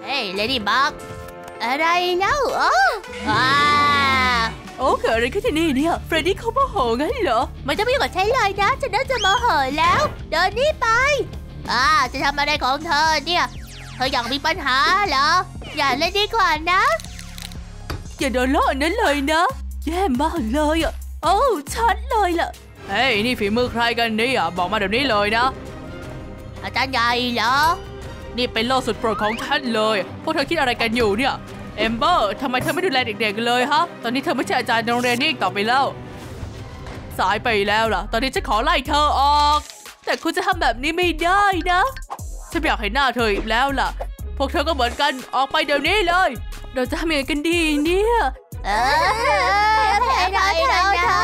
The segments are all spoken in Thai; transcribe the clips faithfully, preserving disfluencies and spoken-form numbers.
เฮ้ยเลดี้บักอะไรแล้วโอ้ว้าโอ้เกิดอะไรขึ้นที่นี่เนี่ยเฟรดดี้เขาโมโหงั้นเหรอมันจะไม่ยุ่งกับฉันเลยนะฉันน่าจะโมโหแล้วเดินนี่ไปอ่าจะทำอะไรของเธอเนี่ยเธออยากมีปัญหาเหรออย่าเล่นดีกว่านะอย่าโดนล้อนั้นเลยนะแย่มากเลยอ่ะโอ้ชัดเลยล่ะเฮ้ยนี่ฝีมือใครกันเนี่ยบอกมาเดี๋ยวนี้เลยนะอาจารย์ใหญ่เหรอนี่เป็นโลกสุดโปรดของฉันเลยพวกเธอคิดอะไรกันอยู่เนี่ยเอมเบอร์ทำไมเธอไม่ดูแลเด็กๆเลยฮะตอนนี้เธอไม่ใช่อาจารย์ในโรงเรียนนี่อีกต่อไปแล้วสายไปแล้วล่ะตอนนี้ฉันขอไล่เธอออกแต่คุณจะทำแบบนี้ไม่ได้นะฉันอยากเห็นหน้าเธออีกแล้วล่ะพวกเธอก็เหมือนกันออกไปเดี๋ยวนี้เลยเราจะทำยังไงกันดีเนี่ยเออแพ้ได้แล้วนะ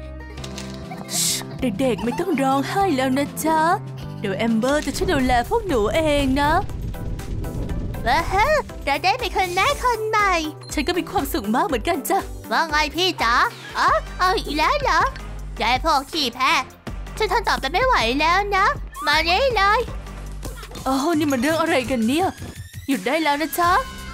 เด็กๆไม่ต้องร้องไห้แล้วนะจ๊ะเดี๋ยวแอมเบอร์จะช่วยดูแลพวกหนูเองนะว้าวเราได้เป็นคนแม่คนใหม่ฉันก็มีความสุขมากเหมือนกันจ้ะว่าไงพี่จ๋าอ๋อเอาอีกแล้วเหรอใจพวกขี้แพ้ฉันทนต่อไปไม่ไหวแล้วนะมานี่เลยโอ้นี่มันเรื่องอะไรกันเนี่ยหยุดได้แล้วนะจ๊ะ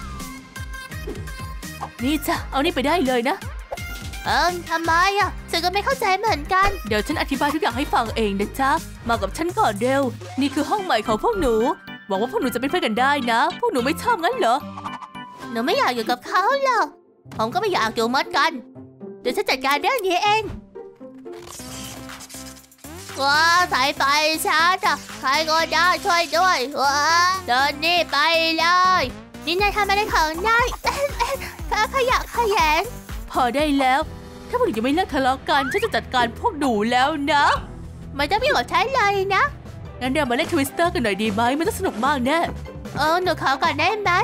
นี่จ้ะเอานี่ไปได้เลยนะเอิมทำไมอ่ะฉันก็ไม่เข้าใจเหมือนกันเดี๋ยวฉันอธิบายทุกอย่างให้ฟังเองนะจ๊ะมากับฉันก่อนเร็วนี่คือห้องใหม่ของพวกหนูหวังว่าพวกหนูจะเป็นเพื่อนกันได้นะพวกหนูไม่ชอบงั้นเหรอหนูไม่อยากอยู่กับเขาหรอกผมก็ไม่อยากอยู่เหมือนกันเดี๋ยวฉันจัดการเรื่องนี้เองว้าสายไฟชาร์จใครก็ได้ช่วยด้วยว้าเดินนี่ไปเลยนี่นายทำอะไรของนายขยะขยงพอได้แล้วถ้าพวกหนูยังไม่เลิกทะเลาะกันฉันจะจัดการพวกหนูแล้วนะมันจะไม่หมดใช้เลยนะงั้นเดี๋ยวมาเล่นทวิสเตอร์กันหน่อยดีไหมมันต้องสนุกมากแน่เออหนูขอก่อนได้ไหม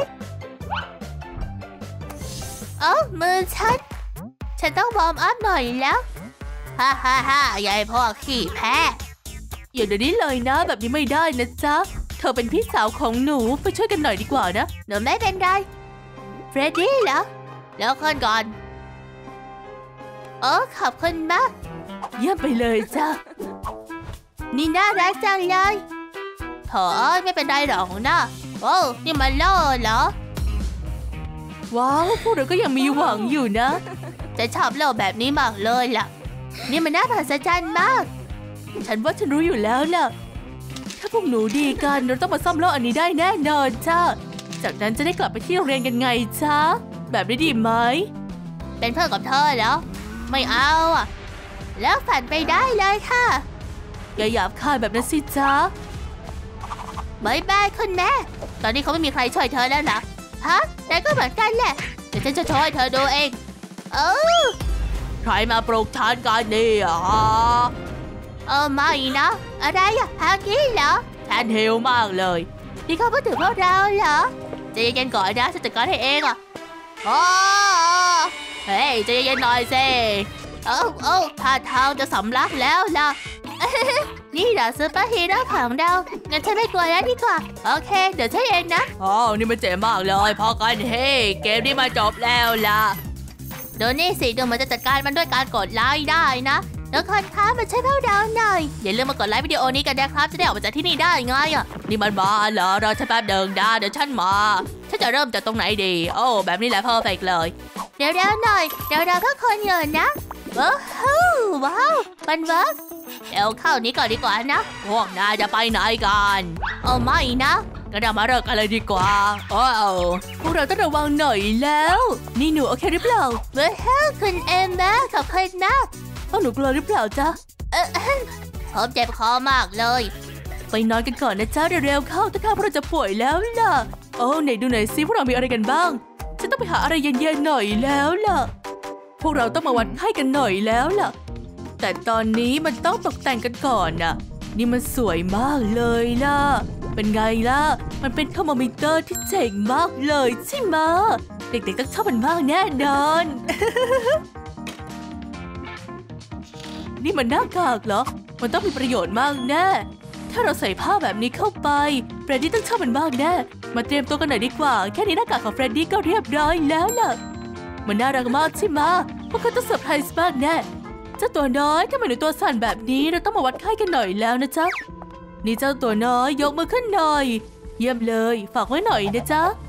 เอ้ามือฉันฉันต้องวอร์มอัพหน่อยแล้วฮ่าฮ่าฮ่ายายพ่อขี้แพ้อย่าเดี๋ยวนี้เลยนะแบบนี้ไม่ได้นะจ๊ะเธอเป็นพี่สาวของหนูไปช่วยกันหน่อยดีกว่านะหนูไม่เป็นไรเฟรดดี้เหรอแล้วคนก่อนโอ้ขอบคุณมากเยี่ยมไปเลยจ้ะนี่น่ารักจังเลยโถไม่เป็นไรหรอกนะโอ้นี่มันโล่เหรอว้าวพวกเราก็ยังมีหวังอยู่นะจะชอบโล่แบบนี้มากเลยล่ะนี่มันน่ามหัศจรรย์มากฉันว่าฉันรู้อยู่แล้วล่ะถ้าพวกหนูดีกันเราต้องมาซ่อมโล่อันนี้ได้แน่นอนจ้าจากนั้นจะได้กลับไปที่โรงเรียนกันไงจ้าแบบนี้ดีไหมเป็นเพื่อนกับเธอเหรอไม่เอาอ่ะแล้วฝันไปได้เลยค่ะอย่าหยาบคายแบบนั้นสิจ้าบายบายคุณแม่ตอนนี้เขาไม่มีใครช่วยเธอแล้วนะฮะแต่ก็เหมือนกันแหละเดี๋ยวฉันจะช่วยเธอดูเองเออใครมาปลุกฉันกันเนี่ยเออไม่นะอะไรอะฮากี้เหรอฉันหิวมากเลยนี่เขาพูดถึงพวกเราเหรอใจเย็นๆก่อนนะฉันจัดการให้เองอ่ะโอ้เฮ้ยใจเย็นๆหน่อยสิโอ้โอ้ท่าทางจะสำลักแล้วล่ะนี่เหรอซูเปอร์ฮีโร่ของเรางั้นฉันไม่กลัวแล้วดีกว่าโอเคเดี๋ยวฉันเองนะอ๋อนี่มันเจ๋งมากเลยพอกันเฮ้เกมนี้มาจบแล้วล่ะเดี๋ยวนี่สิเดี๋ยวมันจะจัดการมันด้วยการกดไลค์ได้นะแล้วคนค้ามาช่วยพวกเราหน่อยอย่าลืมมากดไลค์วิดีโอนี้กันนะครับจะได้ออกมาจากที่นี่ได้ไงอ่ะนี่มันบ้าเหรอรอฉันแป๊บเดินได้เดี๋ยวฉันมาฉันจะเริ่มจากตรงไหนดีโอ้แบบนี้แหละเพอร์เฟกต์เลยเดี๋ยวๆหน่อยเดี๋ยวเราก็คนเงินนะว้าวว้าวมันเวิร์กเดี๋ยวเข้านี้ก่อนดีกว่านะพวกนายจะไปไหนกันเอาไม่นะก็เรามาเริ่มกันเลยดีกว่าโอ้พวกเราต้องระวังหน่อยแล้วนี่หนูโอเคหรือเปล่าว้าวคุณเอมนะขอบคุณนะพวกหนูกลัวหรือเปล่าจ๊ะเออผมเจ็บคอมากเลยไปนอนกันก่อนนะจ๊ะเร็วๆเข้าถ้าข้าพวกเราจะป่วยแล้วล่ะโอ้ไหนดูหน่อยซิพวกเรามีอะไรกันบ้างฉันต้องไปหาอะไรเย็นๆหน่อยแล้วล่ะพวกเราต้องมาวัดไข้กันหน่อยแล้วล่ะแต่ตอนนี้มันต้องตกแต่งกันก่อนน่ะนี่มันสวยมากเลยล่ะเป็นไงล่ะมันเป็นเทอร์โมมิเตอร์ที่เจ๋งมากเลยใช่ไหมเด็กๆต้องชอบมันมากแน่นอน นี่มันหน้ากากเหรอมันต้องมีประโยชน์มากแน่ถ้าเราใส่ผ้าแบบนี้เข้าไปเฟรดดี้ต้องชอบมันมากแน่มาเตรียมตัวกันหน่อยดีกว่าแค่นี้หน้ากากของเฟรดดี้ก็เรียบร้อยแล้วล่ะมันน่ารักมากใช่ไหมพวกเขาต้องเซอร์ไพรส์มากแน่เจ้าตัวน้อยทำไมหนูตัวสั่นแบบนี้เราต้องมาวัดไข้กันหน่อยแล้วนะจ๊ะนี่เจ้าตัวน้อยยกมือขึ้นหน่อยเยี่ยมเลยฝากไว้หน่อยนะจ๊ะ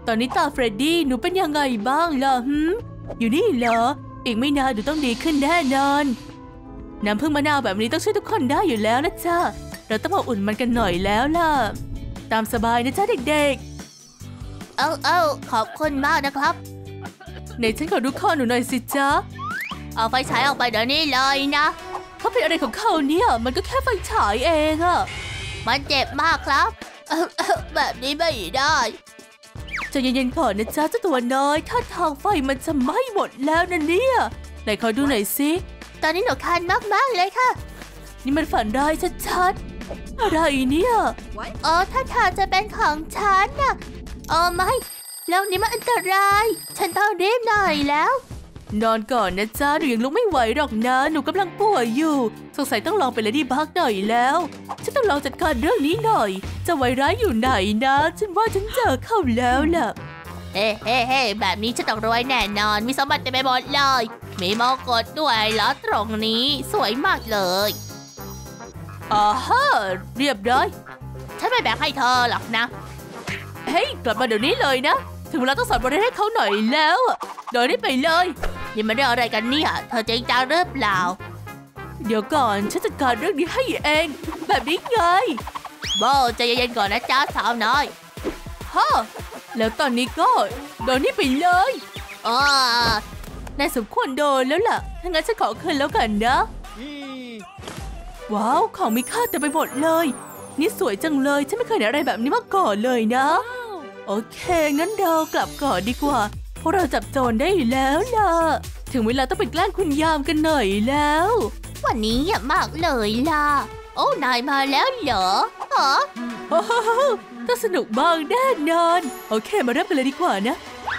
ตอนนี้ตาเฟรดดี้หนูเป็นยังไงบ้างล่ะหืมอยู่นี่เหรออีกไม่นานหนูต้องดีขึ้นแน่นอนน้ำผึ้งมะนาวแบบนี้ต้องช่วยทุกคนได้อยู่แล้วนะจ๊ะเราต้องมาอุ่นมันกันหน่อยแล้วล่ะตามสบายนะจ๊ะเด็กๆเอ้าเอ้าขอบคุณมากนะครับในฉันขอดูข้อหนูหน่อยสิจ๊ะเอาไฟฉายออกไปเดี๋ยวนี้เลยนะเขาเป็นอะไรของเขาเนี่ยมันก็แค่ไฟฉายเองอะมันเจ็บมากครับแบบนี้ไม่ได้ใจเย็นๆก่อนนะจ๊ะเจ้าตัวน้อยถ้าทางไฟมันจะไหม้หมดแล้วนะเนี่ยไหนขอดูหน่อยสิตอนนี้หนูคันมากๆเลยค่ะนี่มันฝันร้ายชัดๆอะไรเนี่ยเออถ้าทางจะเป็นของฉันน่ะเออไม่แล้วนี่มันอันตรายฉันต้องรีบหน่อยแล้วนอนก่อนนะจ๊ะหนูยังลุกไม่ไหวหรอกนะหนูกำลังป่วยอยู่สงสัยต้องลองไปเลดี้บักหน่อยแล้วฉันต้องลองจัดการเรื่องนี้หน่อยจะไวร้ายอยู่ไหนนะฉันว่าฉันเจอเข้าแล้วล่ะเฮ้เฮ้เฮ้แบบนี้ฉันต้องรวยแน่นอนมีสมบัติเต็มไปหมดเลยมีมรกตด้วยแล้วตรงนี้สวยมากเลยอ่าฮะเรียบร้อยฉันไม่แบ่งให้เธอหรอกนะเฮ้ยกลับมาเดี๋ยวนี้เลยนะถึงเวลาต้องสอนบทเรียนให้เขาหน่อยแล้วเดี๋ยวนี้ไปเลยนี่มันเรื่องอะไรกันเนี่ยเธอจริงจังหรือเปล่าเดี๋ยวก่อนฉันจัดการเรื่องนี้ให้เองแบบนี้ไงโบใจเย็นๆก่อนนะจ๊ะสาวน้อยฮะแล้วตอนนี้ก็เดี๋ยวนี้ไปเลยอ๋อนายสมควรโดนแล้วล่ะถ้างั้นฉันขอคืนแล้วกันนะว้าวของมีค่าเต็มไปหมดเลยนี่สวยจังเลยฉันไม่เคยเห็นอะไรแบบนี้มาก่อนเลยนะโอเคงั้นเรากลับก่อนดีกว่าเพราะเราจับโจรได้แล้วล่ะถึงเวลาต้องไปแกล้งคุณยามกันหน่อยแล้ววันนี้เงียบมากเลยล่ะโอ้นายมาแล้วเหรอฮะโอ้โหต้องสนุกมากแน่นอนโอเคมาเริ่มกันเลยดีกว่านะ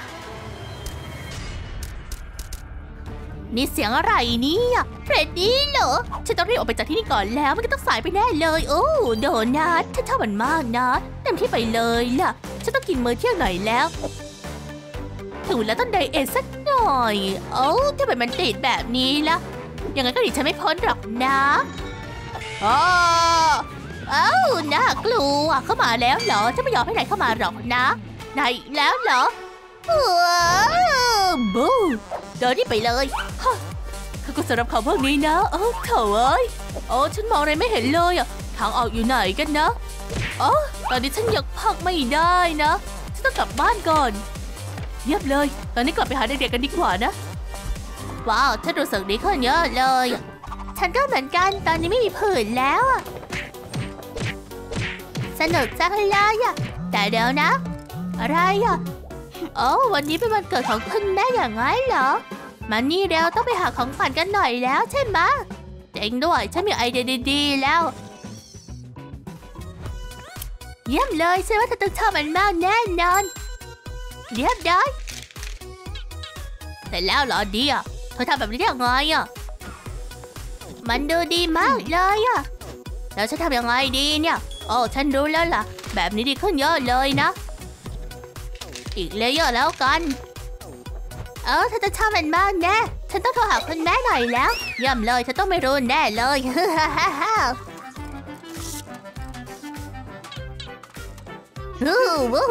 นี่เสียงอะไรเนี่ยเฟรดดี้เหรอฉันต้องรีบออกไปจากที่นี่ก่อนแล้วมันก็ต้องสายไปแน่เลยโอ้โดนัทฉันชอบมันมากนะเต็มที่ไปเลยล่ะฉันต้องกินมื้อเที่ยงหน่อยแล้วถึงแล้วต้องไดเอทสักหน่อยโอ้ถ้าเป็นมันติดแบบนี้ล่ะยังไงก็หนีฉันไม่พ้นหรอกนะอ๋อเอ้าน่ากลัวเข้ามาแล้วเหรอฉันไม่ยอมให้นายเข้ามาหรอกนะนายแล้วเหรอบูเดินนี่ไปเลยฮะเขาก็สำหรับเขาพวกนี้นะโอ้เถอะเอ้ยโอ้ฉันมองอะไรไม่เห็นเลยอ่ะทางออกอยู่ไหนกันนะอ๋อตอนนี้ฉันยังพักไม่ได้นะฉันต้องกลับบ้านก่อนเยียบเลยตอนนี้กลับไปหาเด็กๆกันดีกว่านะว้าวฉันรู้สึกดีขึ้นเยอะเลยฉันก็เหมือนกันตอนนี้ไม่มีผื่นแล้วสนุกจังเลยอ่ะแต่เดี๋ยวนะอะไรอ่ะโอ้วันนี้เป็นวันเกิดของคุณแม่อย่างไรเหรอมานี่เร็วต้องไปหาของขวัญกันหน่อยแล้วใช่ไหมเจ๋งด้วยฉันมีไอเดียดีๆแล้วเยี่ยมเลยฉันว่าเธอต้องชอบมันมากแน่นอนเรียบร้อยแต่แล้วเหรอเดียเธอทำแบบนี้ได้ยังไงอ่ะมันดูดีมากเลยอ่ะแล้วฉันทำยังไงดีเนี่ยโอ้ฉันรู้แล้วล่ะแบบนี้ดีขึ้นเยอะเลยนะอีกเลเยอร์แล้วกันเออเธอจะชอบมันมากแน่ฉันต้องโทรหาคุณแม่หน่อยแล้วเยี่ยมเลยฉันต้องไม่รู้แน่เลยฮ่าฮ่าฮ่าฮู้วู้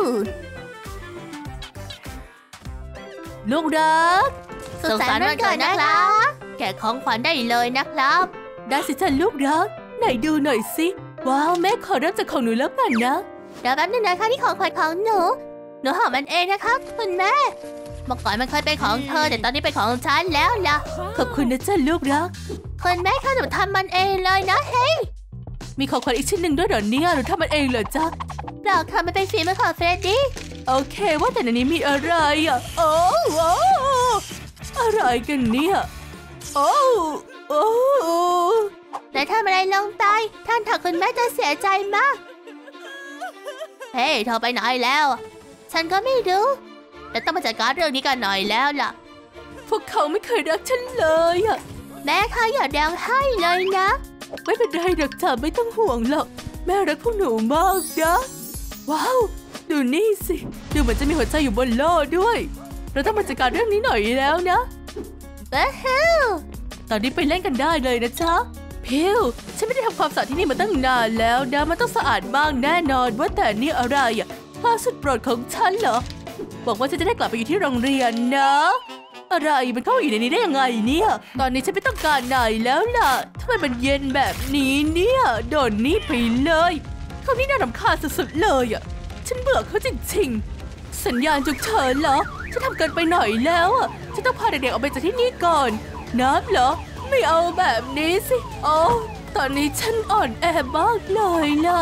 ลูกรักสุขสันต์วันเกิดนะครับแกะของขวัญได้เลยนะครับได้สิจ้ะลูกรักไหนดูหน่อยสิว้าวแม่ขอเริ่มจากของหนูแล้วกันนะเดี๋ยวแป๊บนึงนะคะที่ของขวัญของหนูหนูหอมมันเองนะคะคุณแม่เมื่อก่อนมันเคยเป็นของเธอแต่ตอนนี้เป็นของฉันแล้วล่ะขอบคุณนะจ๊ะลูกรักคุณแม่คะหนูทำมันเองเลยนะเฮ้ยมีของขวัญอีกชิ้นหนึ่งด้วยเหรอเนี่ยหนูทำมันเองเหรอจ๊ะเปล่าค่ะมันเป็นฝีมือของเฟรดดี้โอเคว่าแต่ในนี้มีอะไรอ่ะโอ้โหอะไรกันเนี่ยโอ้โอ้แต่ทำอะไรลงไปท่านถักคุณแม่จะเสียใจมากเฮ้ยเธอไปไหนแล้วฉันก็ไม่รู้แต่ต้องมาจัดการเรื่องนี้กันหน่อยแล้วล่ะพวกเขาไม่เคยรักฉันเลยอ่ะแม่คะอย่าแดงให้เลยนะไม่เป็นไรหรอกจ้ะไม่ต้องห่วงหรอกแม่รักพวกหนูมากนะว้าวดูนี่สิดูเหมือนจะมีหัวใจอยู่บนโล่ด้วยเราต้องมาจัดการเรื่องนี้หน่อยแล้วนะเฮ้ยตอนนี้ไปเล่นกันได้เลยนะจ๊ะพิวฉันไม่ได้ทำความสะอาดที่นี่มาตั้งนานแล้วนะมันต้องสะอาดบ้างแน่นอนว่าแต่นี่อะไรอ่ะผ้าสุดโปรดของฉันเหรอบอกว่าฉันจะได้กลับไปอยู่ที่โรงเรียนนะอะไรมันเข้าอยู่ในนี้ได้ยังไงเนี่ยตอนนี้ฉันไม่ต้องการนายแล้วล่ะทำไมมันเย็นแบบนี้เนี่ยโดนนี่ไปเลยเขานี่น่ารำคาญสุดๆเลยอ่ะฉันเบื่อเขาจริงๆสัญญาณฉุกเฉินเหรอฉันทำเกินไปหน่อยแล้วอ่ะฉันต้องพาเด็กๆออกไปจากที่นี่ก่อนน้ำเหรอไม่เอาแบบนี้สิโอ้ตอนนี้ฉันอ่อนแอมากเลยล่ะ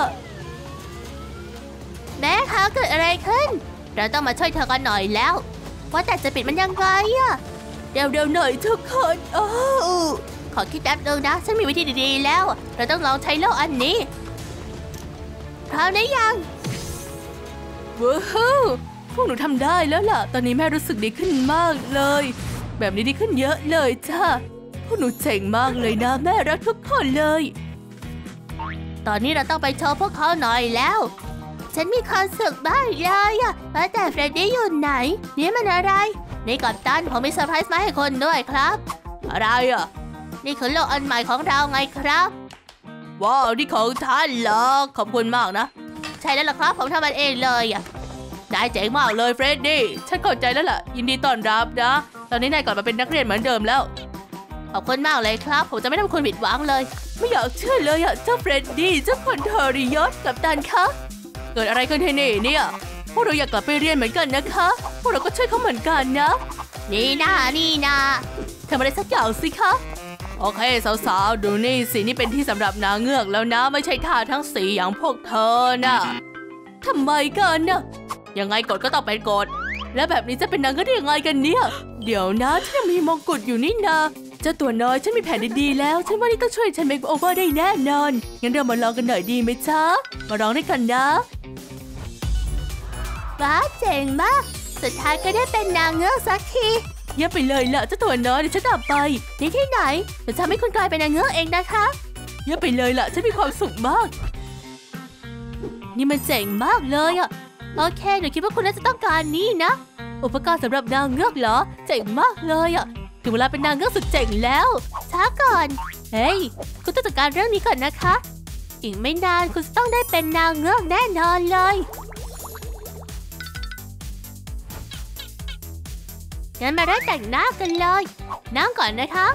แม่คะเกิดอะไรขึ้นเราต้องมาช่วยเธอกันหน่อยแล้วว่าแต่จะปิดมันยังไงอะเร็วๆหน่อยทุกคนโอ้ขอคิดแป๊บนึงนะฉันมีวิธีดีๆแล้วเราต้องลองใช้โล่อันนี้พร้อมหรือยังว้าวพวกหนูทำได้แล้วล่ะตอนนี้แม่รู้สึกดีขึ้นมากเลยแบบนี้ดีขึ้นเยอะเลยจ้าพวกหนูเจ๋งมากเลยนะแม่รักทุกคนเลยตอนนี้เราต้องไปโชว์พวกเขาหน่อยแล้วฉันมีความสุขบ้างเลยอะแต่เฟรดดี้อยู่ไหนนี่มันอะไรนี่กัปตันผมมีเซอร์ไพรส์มาให้คนด้วยครับอะไรอะนี่คือโลกอันใหม่ของเราไงครับว้าวนี่ของท่านเหรอขอบคุณมากนะใช่แล้วล่ะครับผมทำมันเองเลยอะได้เจ๋งมากเลยเฟรดดี้ฉันเข้าใจแล้วล่ะยินดีต้อนรับนะตอนนี้นายกลับมาเป็นนักเรียนเหมือนเดิมแล้วขอบคุณมากเลยครับผมจะไม่ทำคุณผิดหวังเลยไม่อยากเชื่อเลยอะเจ้าเฟรดดี้เจ้าคนทรยศกัปตันคะเกิดอะไรขึ้นที่นี่เนี่ยพวกเราอยากกลับไปเรียนเหมือนกันนะคะพวกเราก็ช่วยเขาเหมือนกันนะนี่นานี่นาทำอะไรสักอย่างสิคะโอเคสาวๆดูนี่สินี่เป็นที่สำหรับนางเงือกแล้วนะไม่ใช่ท่าทั้งสี่อย่างพวกเธอนะทำไมกันนะยังไงกฎก็ต้องเป็นกฎแล้วแบบนี้จะเป็นนางเงือกได้ยังไงกันเนี่ยเดี๋ยวนะฉันยังมีมงกุฎอยู่นี่นาเจ้าตัวน้อยฉันมีแผนดีๆแล้วฉันว่านี่ต้องช่วยฉันเมคโอเวอร์ได้แน่นอนงั้นเรามาลองกันหน่อยดีไหมจ๊ะมาลองด้วยกันนะว้าเจ๋งมากสุดท้ายก็ได้เป็นนางเงือกสักทีเยี่ยมไปเลยล่ะเจ้าตัวน้อยเดี๋ยวฉันตามไปนี่ที่ไหนจะทำให้คุณกลายเป็นนางเงือกเองนะคะเยี่ยมไปเลยล่ะฉันมีความสุขมากนี่มันเจ๋งมากเลยอ่ะโอเคหนูคิดว่าคุณน่าจะต้องการนี้นะอุปกรณ์สำหรับนางเงือกเหรอเจ๋งมากเลยอ่ะถึงเวลาเป็นนางเงือกสุดเจ๋งแล้วช้าก่อนเฮ้ยคุณต้องจัดการเรื่องนี้ก่อนนะคะอีกไม่นานคุณจะต้องได้เป็นนางเงือกแน่นอนเลยงั้นมาเริ่มแต่งหน้ากันเลยนั่งก่อนนะคะ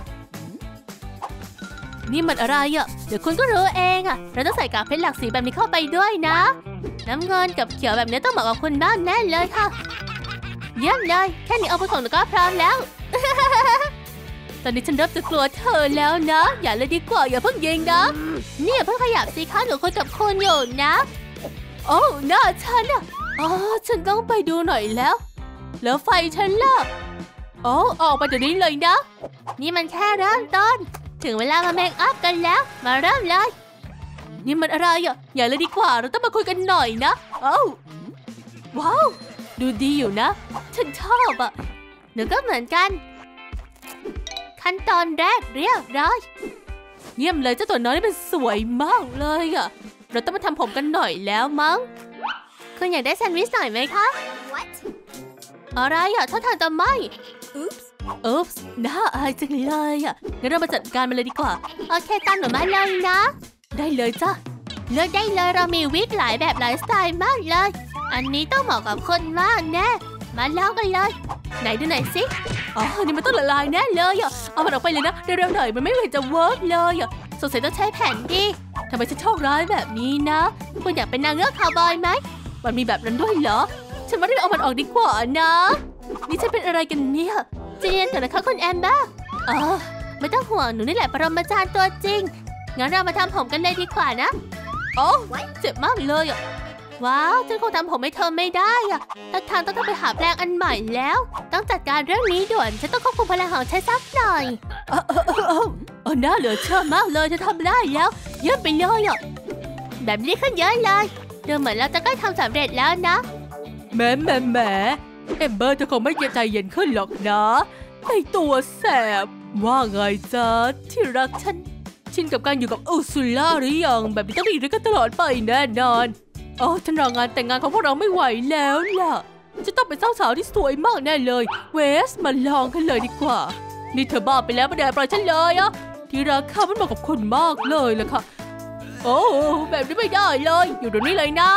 นี่มันอะไรอ่ะเดี๋ยวคุณก็รู้เองอ่ะเราต้องใส่กากเพชรหลากสีแบบนี้เข้าไปด้วยนะน้ำเงินกับเขียวแบบนี้ต้องเหมาะกับคุณมากแน่เลยค่ะเยี่ยมเลยแค่นี้เอาไปของหนูก็พร้อมแล้วตอนนี้ฉันเริ่มจะกลัวเธอแล้วนะอย่าเลยดีกว่าอย่าเพิ่งยิงนะนี่อย่าเพิ่งขยับสิคะหนูคุยกับคุณอยู่นะโอ้หน้าฉันอ่ะอ๋อฉันต้องไปดูหน่อยแล้วแล้วไฟฉันล่ะอ๋อออกไปเดี๋ยวนี้เลยนะนี่มันแค่เริ่มต้นถึงเวลามาเมคอัพกันแล้วมาเริ่มเลยนี่มันอะไรอ่ะอย่าเลยดีกว่าเราต้องมาคุยกันหน่อยนะโอ้ว้าวดูดีอยู่นะฉันชอบอ่ะหนูก็เหมือนกันขั้นตอนแรกเรียบร้อยเยี่ยมเลยเจ้าตัวน้อยนี่เป็นสวยมากเลยอ่ะเราต้องมาทำผมกันหน่อยแล้วมั้งคุณอยากได้แซนด์วิชหน่อยไหมคะ What อะไรอ่ะถ้าทางจะไม่ Oops Oops น่าอายจังเลยอ่ะงั้นเรามาจัดการมันเลยดีกว่าโอเคตามหนูมาเลยนะได้เลยจ้ะเลือกได้เลยเรามีวิกหลายแบบหลายสไตล์มากเลยอันนี้ต้องเหมาะกับคนมากแน่มาลองกันเลยไหนดูหน่อยสิอ๋อนี่มันต้องละลายแน่เลยอ่ะเอามันออกไปเลยนะเร็วๆหน่อยมันไม่เห็นจะเวิร์กเลยอ่ะสงสัยต้องใช้แผ่นดิทำไมฉันโชคร้ายแบบนี้นะคุณอยากเป็นนางเงือกคาวบอยไหมมันมีแบบนั้นด้วยเหรอฉันว่ารีบเอามันออกดีกว่านะนี่ฉันเป็นอะไรกันเนี่ยเจียนเถอะนะคะคุณแอมบ้าอ๋อไม่ต้องห่วงหนูนี่แหละปรมาจารย์ตัวจริงงั้นเรามาทำผมกันเลยดีกว่านะโอ้เจ็บมากเลยอ่ะว้าวฉันคงทำผมให้เธอไม่ได้อ่ะท่าทางต้องไปหาแปลงอันใหม่แล้วต้องจัดการเรื่องนี้ด่วนฉันต้องควบคุมพลังของฉันสักหน่อยเออเออเออเออน่าเหลือเชื่อมากเลยจะทำได้แล้วเยี่ยมไปเลยอ่ะแบบนี้ขึ้นเยอะเลยดูเหมือนเราจะใกล้ทำสำเร็จแล้วนะแหมแหมแหมเอมเบอร์จะคงไม่ใจเย็นขึ้นหรอกนะไอตัวแสบว่าไงจ๊ะที่รักฉันชินกับการอยู่กับอุซุล่าหรือยังแบบนี้ต้องอยู่ด้วยกันตลอดไปแน่นอนโอ้ฉันรองานแต่งงานของพวกเราไม่ไหวแล้วล่ะจะต้องเป็นเจ้าสาวที่สวยมากแน่เลยเวสมาลองกันเลยดีกว่านี่เธอบ้าไปแล้วไม่ได้ปล่อยฉันเลยอ่ะที่รักข้ามันเหมาะกับคนมากเลยล่ะค่ะโอ้แบบนี้ไม่ได้เลยอยู่ตรงนี้เลยนะ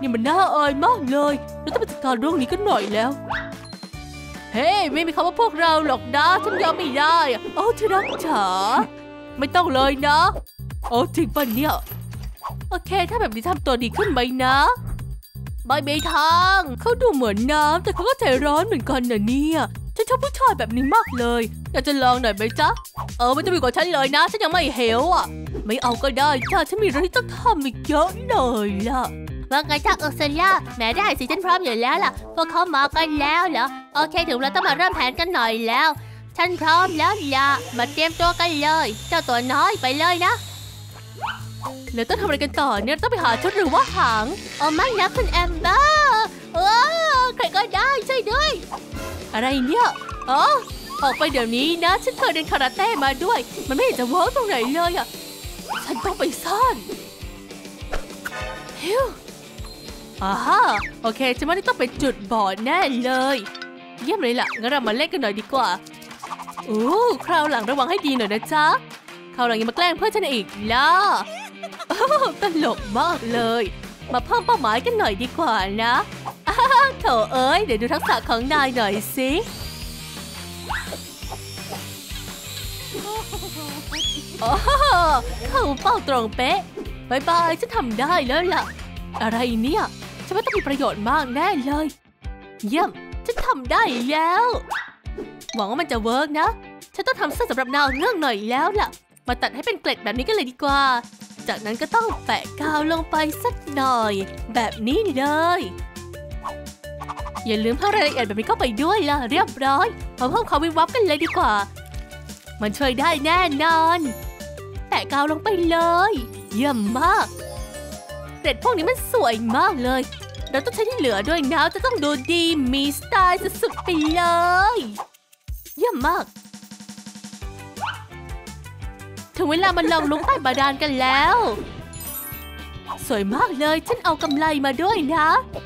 นี่มันน่าอายมากเลยเราต้องไปจัดการเรื่องนี้กันหน่อยแล้วเฮ้ยไม่มีคำว่าพวกเราหรอกนะฉันยอมไม่ได้โอ้ที่รักจ๋าไม่ต้องเลยนะโอ้จริงป่ะเนี่ยโอเคถ้าแบบนี้ทำตัวดีขึ้นไหมนะไม่มีทางเขาดูเหมือนน้ำแต่เขาก็ใจร้อนเหมือนกันนะเนี่ยฉันชอบผู้ชายแบบนี้มากเลยอยากจะลองหน่อยไหมจ๊ะเออไม่ต้องมีกว่าฉันเลยนะฉันยังไม่เหวอ่ะไม่เอาก็ได้จ้าฉันมีเรื่องที่ต้องทำอีกเยอะเลยล่ะว่าไงจ้าเออร์เซล่าแม่ได้สิฉันพร้อมอยู่แล้วล่ะพวกเขามากันแล้วเหรอโอเคถึงเราต้องมาเริ่มแผนกันหน่อยแล้วฉันพร้อมแล้วล่ะมาเตรียมตัวกันเลยเจ้าตัวน้อยไปเลยนะแล้วต้องทำอะไรกันต่อเนี่ยต้องไปหาชุดหรือว่าหางโอ้ไม่นะคุณแอมเบอร์โอ้ใครก็ได้ช่วยด้วยอะไรเนี่ยอ๋อออกไปเดี๋ยวนี้นะฉันเคยเรียนคาราเต้มาด้วยมันไม่เห็นจะเวิร์กตรงไหนเลยอ่ะฉันต้องไปซ่อนฮิวอ่าฮะโอเคฉันว่านี่ต้องเป็นจุดบอดแน่เลยเยี่ยมเลยล่ะงั้นเรามาเล่นกันหน่อยดีกว่าโอ้คราวหลังระวังให้ดีหน่อยนะจ๊ะคราวหลังอย่ามาแกล้งเพื่อนฉันอีกล่ะตลกมากเลยมาเพิ่มเป้าหมายกันหน่อยดีกว่านะโถเอ้ยเดี๋ยวดูทักษะของนายหน่อยสิโอ้เข้าเป้าตรงเป๊ะบายบายฉันทำได้แล้วล่ะอะไรเนี่ยฉันว่าต้องมีประโยชน์มากแน่เลยเยี่ยมฉันทำได้แล้วหวังว่ามันจะเวิร์กนะฉันต้องทำเสื้อสำหรับนางเงือกหน่อยแล้วล่ะมาตัดให้เป็นเกล็ดแบบนี้กันเลยดีกว่าจากนั้นก็ต้องแปะกาวลงไปสักหน่อยแบบนี้เลยอย่าลืมเพิ่มรายละเอียดแบบนี้เข้าไปด้วยล่ะเรียบร้อยมาเพิ่มความวิบวับกันเลยดีกว่ามันช่วยได้แน่นอนแปะกาวลงไปเลยเยี่ยมมากเกล็ดพวกนี้มันสวยมากเลยเราต้องใช้ที่เหลือด้วยนะจะต้องดูดีมีสไตล์สุดๆไปเลยเยี่ยมมากถึงเวลามันลองลุกใต้บาดาลกันแล้วสวยมากเลยฉันเอากำไลมาด้วยนะ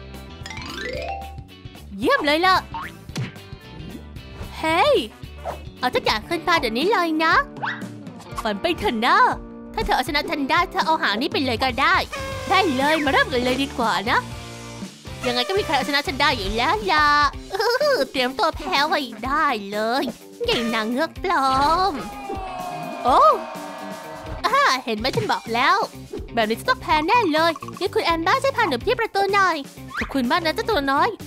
เยี่ยมเลยล่ะเฮ้ยเอาทุกอย่างขึ้นมาเดี๋ยวนี้เลยนะฝันไปเถอะนะถ้าเธอเอาชนะฉันได้เธอเอาหางนี้ไปเลยก็ได้ได้เลยมาเริ่มกันเลยดีกว่านะยังไงก็มีใครเอาชนะฉันได้อยู่แล้วล่ะเตรียมตัวแพ้ไว้ได้เลยใหญ่นางเงือกปลอมโอ้อ่าเห็นไหมฉันบอกแล้วแบบนี้จะต้องแพ้แน่เลยนี่คุณแอนบ้าช่วยพาหนูที่ประตูหน่อยขอบคุณมากนะเจ้าตัวน้อย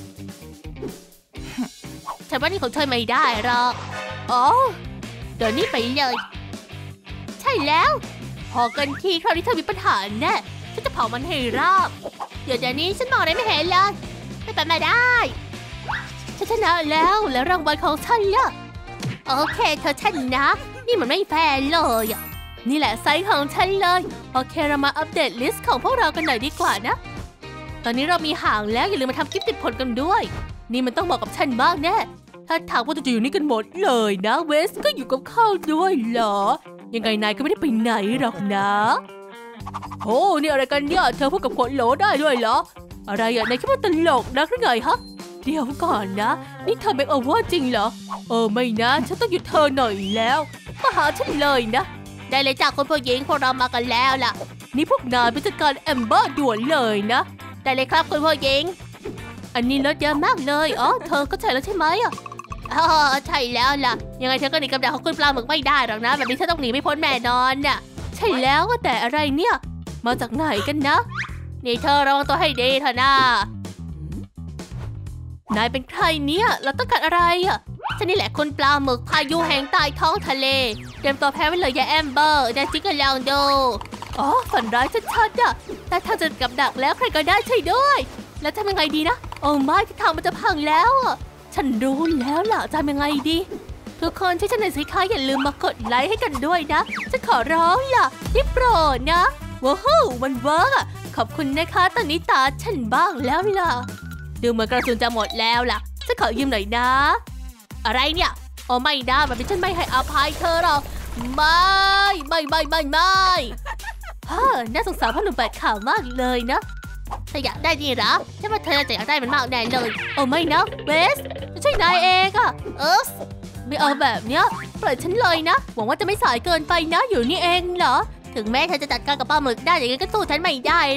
ฉันว่านี่คงช่วยไม่ได้หรอกอ๋อเดี๋ยวนี้ไปเลยใช่แล้วพอกันทีคราวนี้เธอมีปัญหาแน่ฉันจะเผามันให้ราบเดี๋ยวเดี๋ยวนี้ฉันมองอะไรไม่เห็นเลยไม่ไปไม่ได้ฉันชนะแล้วแล้วรางวัลของฉันล่ะโอเคเธอชนะนี่มันไม่แฟร์เลยนี่แหละไซส์ของฉันเลยโอเคเรามาอัปเดตลิสต์ของพวกเรากันหน่อยดีกว่านะตอนนี้เรามีหางแล้วอย่าลืมมาทำคลิปติดผลกันด้วยนี่มันต้องบอกกับฉันบ้างแน่ถ้าถามว่าจะอยู่นี่กันหมดเลยนะเวสก็อยู่กับเขาด้วยเหรอยังไงนายก็ไม่ได้ไปไหนหรอกนะโอ้นี่อะไรกันเนี่ยเธอพูดกับคนโหลได้ด้วยเหรออะไรอ่ะนายคิดว่าตลกนะหรือไงฮะเดี๋ยวก่อนนะนี่เธอเมคโอเวอร์จริงเหรอเออไม่นะฉันต้องหยุดเธอหน่อยแล้วมาหาฉันเลยนะได้เลยจากคนผู้หญิงพวกเรามากันแล้วล่ะนี่พวกนายไปจัดการแอมเบอร์ด่วนเลยนะได้เลยครับคุณผู้หญิงอันนี้ลดเยอะมากเลยอ๋อเธอก็ใช่แล้วใช่ไหมอ่ะอ๋อใช่แล้วล่ะยังไงเธอก็หนีกับดักของคุณปลาหมึกไม่ได้หรอกนะแบบนี้เธอต้องหนีไม่พ้นแน่นอนน่ะใช่แล้วว่าแต่อะไรเนี่ยมาจากไหนกันนะนี่เธอระวังตัวให้ดีเถอะนะนายเป็นใครเนี่ยเราต้องการอะไรอ่ะฉันนี่แหละคุณปลาหมึกพายุแห่งใต้ท้องทะเลเตรียมตัวแพ้ไว้เลยยาแอมเบอร์ได้จิกกันลองดูอ๋อฝันร้ายชัดๆอ่ะแต่ถ้าจะกับดักแล้วใครก็ได้ช่วยด้วยแล้วทำยังไงดีนะโอ้ไม่ที่ทางมันจะพังแล้วฉันรู้แล้วล่ะจะทำยังไงดีทุกคนช่วยฉันหน่อยสิคะอย่าลืมมากดไลค์ให้กันด้วยนะฉันขอร้องล่ะนี่โปรดนะว้าวมันเวิร์กอ่ะขอบคุณนะคะตอนนี้ตาฉันบ้างแล้วล่ะดูเหมือนกระสุนจะหมดแล้วล่ะฉันขอยืมหน่อยนะอะไรเนี่ยโอ้ไม่ได้แบบนี้ฉันไม่ให้อภัยเธอหรอกไม่ไม่ไม่ไม่ไม่ฮ่าน่าสงสารพ่อหนุ่มแปดข่าวมากเลยนะเธออยากได้ดีหรอฉันว่าเธอจะอยากได้มันมากแน่เลยโอ้ไม่นะเบสไม่ใช่นายเองอะเออไม่เอาแบบเนี้ยปล่อยฉันเลยนะหวังว่าจะไม่สายเกินไปนะอยู่นี่เองเหรอถึงแม้เธอจะจัดการกับปลาหมึกได้อย่างนี้ก็สู้ฉันไม่ได้หรอก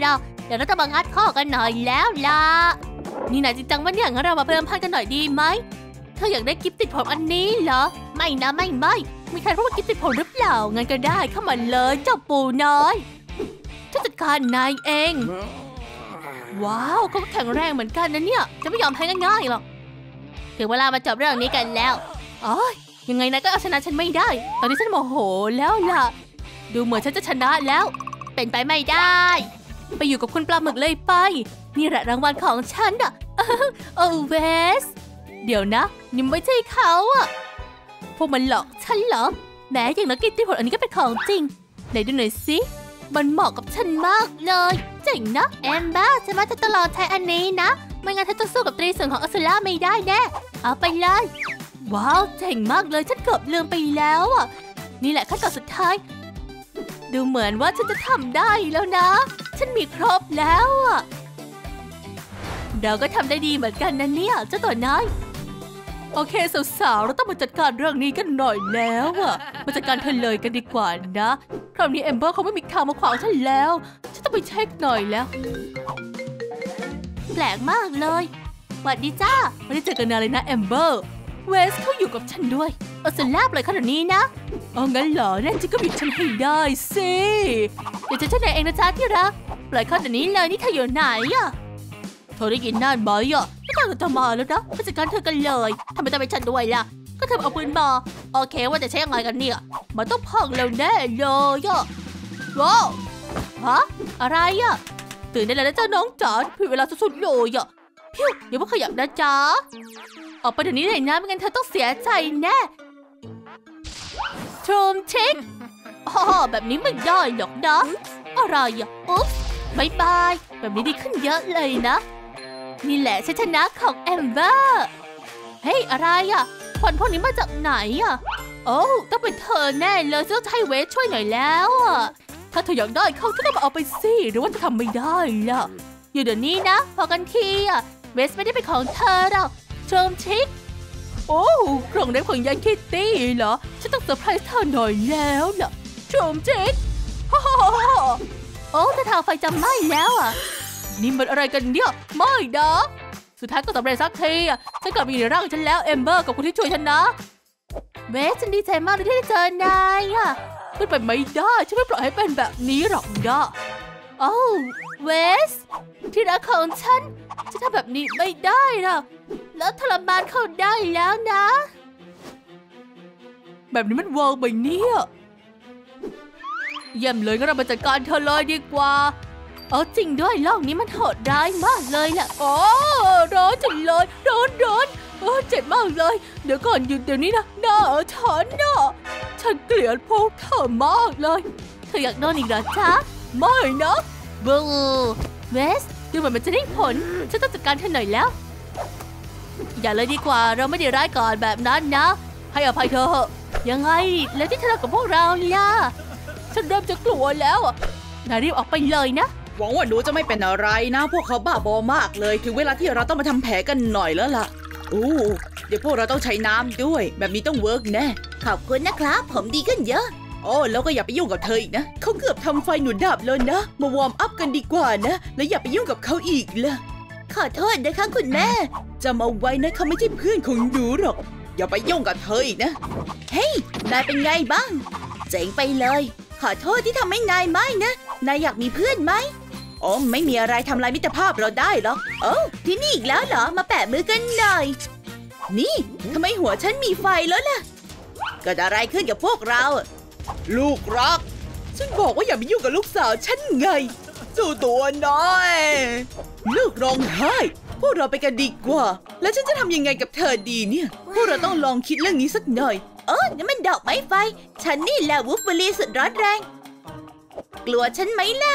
ดี๋ยวเราต้องมางัดข้อกันหน่อยแล้วล่ะนี่นายจริงจังวะเนี่ยงั้นเรามาเริ่มพันกันหน่อยดีไหมเธออยากได้กิฟต์ติดผมอันนี้เหรอไม่นะไม่ไม่มีใครรู้ว่ากิฟต์ติดผมหรือเปล่างั้นก็ได้เข้ามาเลยเจ้าปูน้อยฉันจัดการนายเองว้าวเขาก็แข็งแรงเหมือนกันนะเนี่ยจะไม่ยอมแพ้ง่ายๆหรอกถึงเวลามาจบเรื่องนี้กันแล้วอ๋อยังไงนายก็เอาชนะฉันไม่ได้ตอนนี้ฉันโมโหแล้วล่ะดูเหมือนฉันจะชนะแล้วเป็นไปไม่ได้ไปอยู่กับคุณปลาหมึกเลยไปนี่แหละรางวัลของฉันอะโอ้เวสเดี๋ยวนะนี่ไม่ใช่เขาอะพวกมันหลอกฉันเหรอแม้อย่างนักกิตติผลอันนี้ก็เป็นของจริงไหนดูหน่อยสิมันเหมาะกับฉันมากเลยเจ๋งนะแอมบ้าฉันว่าจะตลอดใช้อันนี้นะไม่งั้นเธอจะสู้กับตรีส่วนของอัสล่าไม่ได้แน่เอาไปเลยว้าวเจ๋งมากเลยฉันเกือบลืมไปแล้วอะนี่แหละขั้นตอนสุดท้ายดูเหมือนว่าฉันจะทำได้แล้วนะฉันมีครบแล้วอะเราก็ทำได้ดีเหมือนกันนะเนี่ยเจ้าตัวน้อยโอเคสาวๆเราต้องมาจัดการเรื่องนี้กันหน่อยแล้วอะมาจัดการเธอเลยกันดีกว่านะคราวนี้เอมเบอร์เขาไม่มีทางมาขวางฉันแล้วฉันต้องไปเช็คหน่อยแล้วแปลกมากเลยสวัสดีจ้าไม่ได้เจอกันนานเลยนะเอมเบอร์เวสเขาอยู่กับฉันด้วยเอาสลาบเลยขนาดนี้นะเอางั้นเหรอแน่จริงก็บิดฉันให้ได้สิเดี๋ยวฉันช่วยนายเองนะจ๊ะที่รักปล่อยขนาดนี้เลยนี่เธออยู่ไหนอะเธอได้ยินนั่นไหมอ่ะไม่ต้องจะมาแล้วนะผู้จัดการเธอกันเลยทำไมต้องเป็นฉันด้วยล่ะก็เธอเอาปืนมาโอเคว่าจะใช้ยังไงกันเนี่ยมันต้องพังแล้วแน่เลยอ่ะว้าวฮะอะไรอ่ะตื่นได้แล้วนะเจ้าน้องจ๋าผิดเวลาสุดๆเลยอ่ะพิ้วเดี๋ยวว่าขยับนะจ๊ะออกไปเดี๋ยวนี้เลยนะไม่งั้นเธอต้องเสียใจแน่ทรูมชิคอ๋อแบบนี้ไม่ได้หรอกนะอะไรอ่ะอุ๊บบายบายแบบนี้ดีขึ้นเยอะเลยนะนี่แหละชัยชนะของแอมเบอร์เฮ้ยอะไรอ่ะควันพวกนี้มาจากไหนอ่ะโอ้ต้องเป็นเธอแน่เลยจะให้เวสช่วยหน่อยแล้วอ่ะถ้าเธออยากได้เขาก็ต้องมาเอาไปสิหรือว่าจะทำไม่ได้ล่ะอยู่เดี๋ยวนี้นะพอกันทีอ่ะเวสไม่ได้เป็นของเธอหรอกโทรมชิคโอ้กล่องเล็บของยายคิตตี้เหรอฉันต้องเซอร์ไพรส์เธอหน่อยแล้วล่ะโทรมชิคฮ่าฮ่าฮ่าโอ้แต่ทางไฟจะไหม้แล้วอ่ะนี่มันอะไรกันเนี่ยไม่นะสุดท้ายก็สำเร็จสักทีอ่ะฉันกลับมาอยู่ในร่างฉันแล้วเอมเบอร์กับคนที่ช่วยฉันนะเวสฉันดีใจมากเลยที่ได้เจอนายอ่ะเป็นไปไม่ได้ฉันไม่ปล่อยให้เป็นแบบนี้หรอกนะโอ้เวสที่รักของฉันฉันทำแบบนี้ไม่ได้หรอกแล้วทรมานเขาได้แล้วนะแบบนี้มันเวิร์กไปเนี่ยเยี่ยมเลยงั้นเราไปจัดการเธอเลยดีกว่าอ๋อจริงด้วยโลกนี้มันโหดร้ายมากเลยล่ะโอ้ร้อนจังเลยร้อนร้อนโอ้เจ็บมากเลยเดี๋ยวก่อนหยุดเดี๋ยวนี้นะหน้าฉันน่ะฉันเกลียดพวกเธอมากเลยเธออยากโดนอีกเหรอจ๊ะไม่นะบูเวสดูเหมือนมันจะได้ผลฉันต้องจัดการเธอหน่อยแล้วอย่าเลยดีกว่าเราไม่ได้ร้ายกาจแบบนั้นนะให้อภัยเธอยังไงแล้วที่เธอกับพวกเราล่ะฉันเริ่มจะกลัวแล้วนายรีบออกไปเลยนะหวังว่าหนูจะไม่เป็นอะไรนะพวกเขาบ้าบอมากเลยถึงเวลาที่เราต้องมาทำแผลกันหน่อยแล้วล่ะอู้เดี๋ยวพวกเราต้องใช้น้ำด้วยแบบนี้ต้องเวิร์กแน่ขอบคุณนะครับผมดีขึ้นเยอะโอ้แล้วก็อย่าไปยุ่งกับเธออีกนะเขาเกือบทำไฟหนูดับเลยนะมาวอร์มอัพกันดีกว่านะแล้วอย่าไปยุ่งกับเขาอีกล่ะขอโทษนะคะคุณแม่จำเอาไว้นะเขาไม่ใช่เพื่อนของหนูหรอกอย่าไปยุ่งกับเธออีกนะเฮ้ยนายเป็นไงบ้างเจ๋งไปเลยขอโทษที่ทำให้นายไม่นะนายอยากมีเพื่อนไหมโอ้ไม่มีอะไรทำลายมิตรภาพเราได้หรอกโอ้ที่นี่อีกแล้วเหรอมาแปะมือกันหน่อยนี่ทำไมหัวฉันมีไฟแล้วล่ะเกิดอะไรขึ้นกับพวกเราลูกรักฉันบอกว่าอย่าไปยุ่งกับลูกสาวฉันไงสู้ตัวน้อยลูกร้องไห้พวกเราไปกันดีกว่าแล้วฉันจะทำยังไงกับเธอดีเนี่ยพวกเราต้องลองคิดเรื่องนี้สักหน่อยเออนี่มันดอกไม้ไฟฉันนี่แหละวูฟเฟอรี่สุดร้อนแรงกลัวฉันไหมล่ะ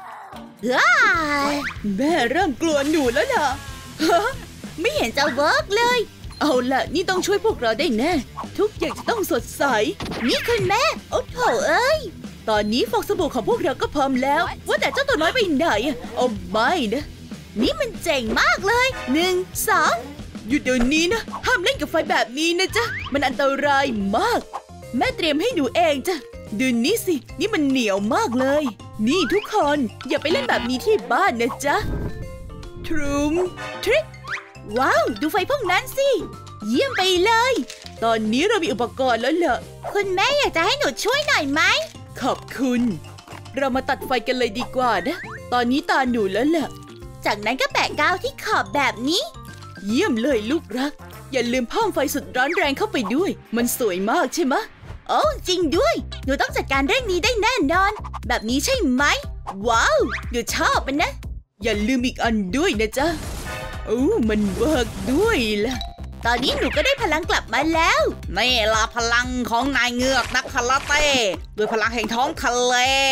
แม่เริ่มกลัวหนูแล้วล่ะไม่เห็นจะเวิร์กเลยเอาล่ะนี่ต้องช่วยพวกเราได้แน่ทุกอย่างจะต้องสดใสนี่คุณแม่โอ้โถเอ้ยตอนนี้ฟองสบู่ของพวกเราก็พร้อมแล้วว่าแต่เจ้าตัวน้อยไปไหนโอ้ไม่นะนี่มันเจ๋งมากเลยหนึ่งสองหยุดเดี๋ยวนี้นะห้ามเล่นกับไฟแบบนี้นะจ๊ะมันอันตรายมากแม่เตรียมให้หนูเองจ้ะดูนี่สินี่มันเหนียวมากเลยนี่ทุกคนอย่าไปเล่นแบบนี้ที่บ้านนะจ๊ะทรูมทริคว้าวดูไฟพวกนั้นสิเยี่ยมไปเลยตอนนี้เรามีอุปกรณ์แล้วล่ะคุณแม่อยากจะให้หนูช่วยหน่อยไหมขอบคุณเรามาตัดไฟกันเลยดีกว่านะตอนนี้ตาหนูแล้วล่ะจากนั้นก็แปะกาวที่ขอบแบบนี้เยี่ยมเลยลูกรักอย่าลืมเพิ่มไฟสุดร้อนแรงเข้าไปด้วยมันสวยมากใช่ไหมโอ้จริงด้วยหนูต้องจัดการเรื่องนี้ได้แน่นอนแบบนี้ใช่ไหมว้าวหนูชอบมันนะอย่าลืมอีกอันด้วยนะจ๊ะโอ้มันเวิร์กด้วยล่ะตอนนี้หนูก็ได้พลังกลับมาแล้วนี่ล่ะพลังของนายเงือกนักคาราเต้ด้วยพลังแห่งท้องทะเล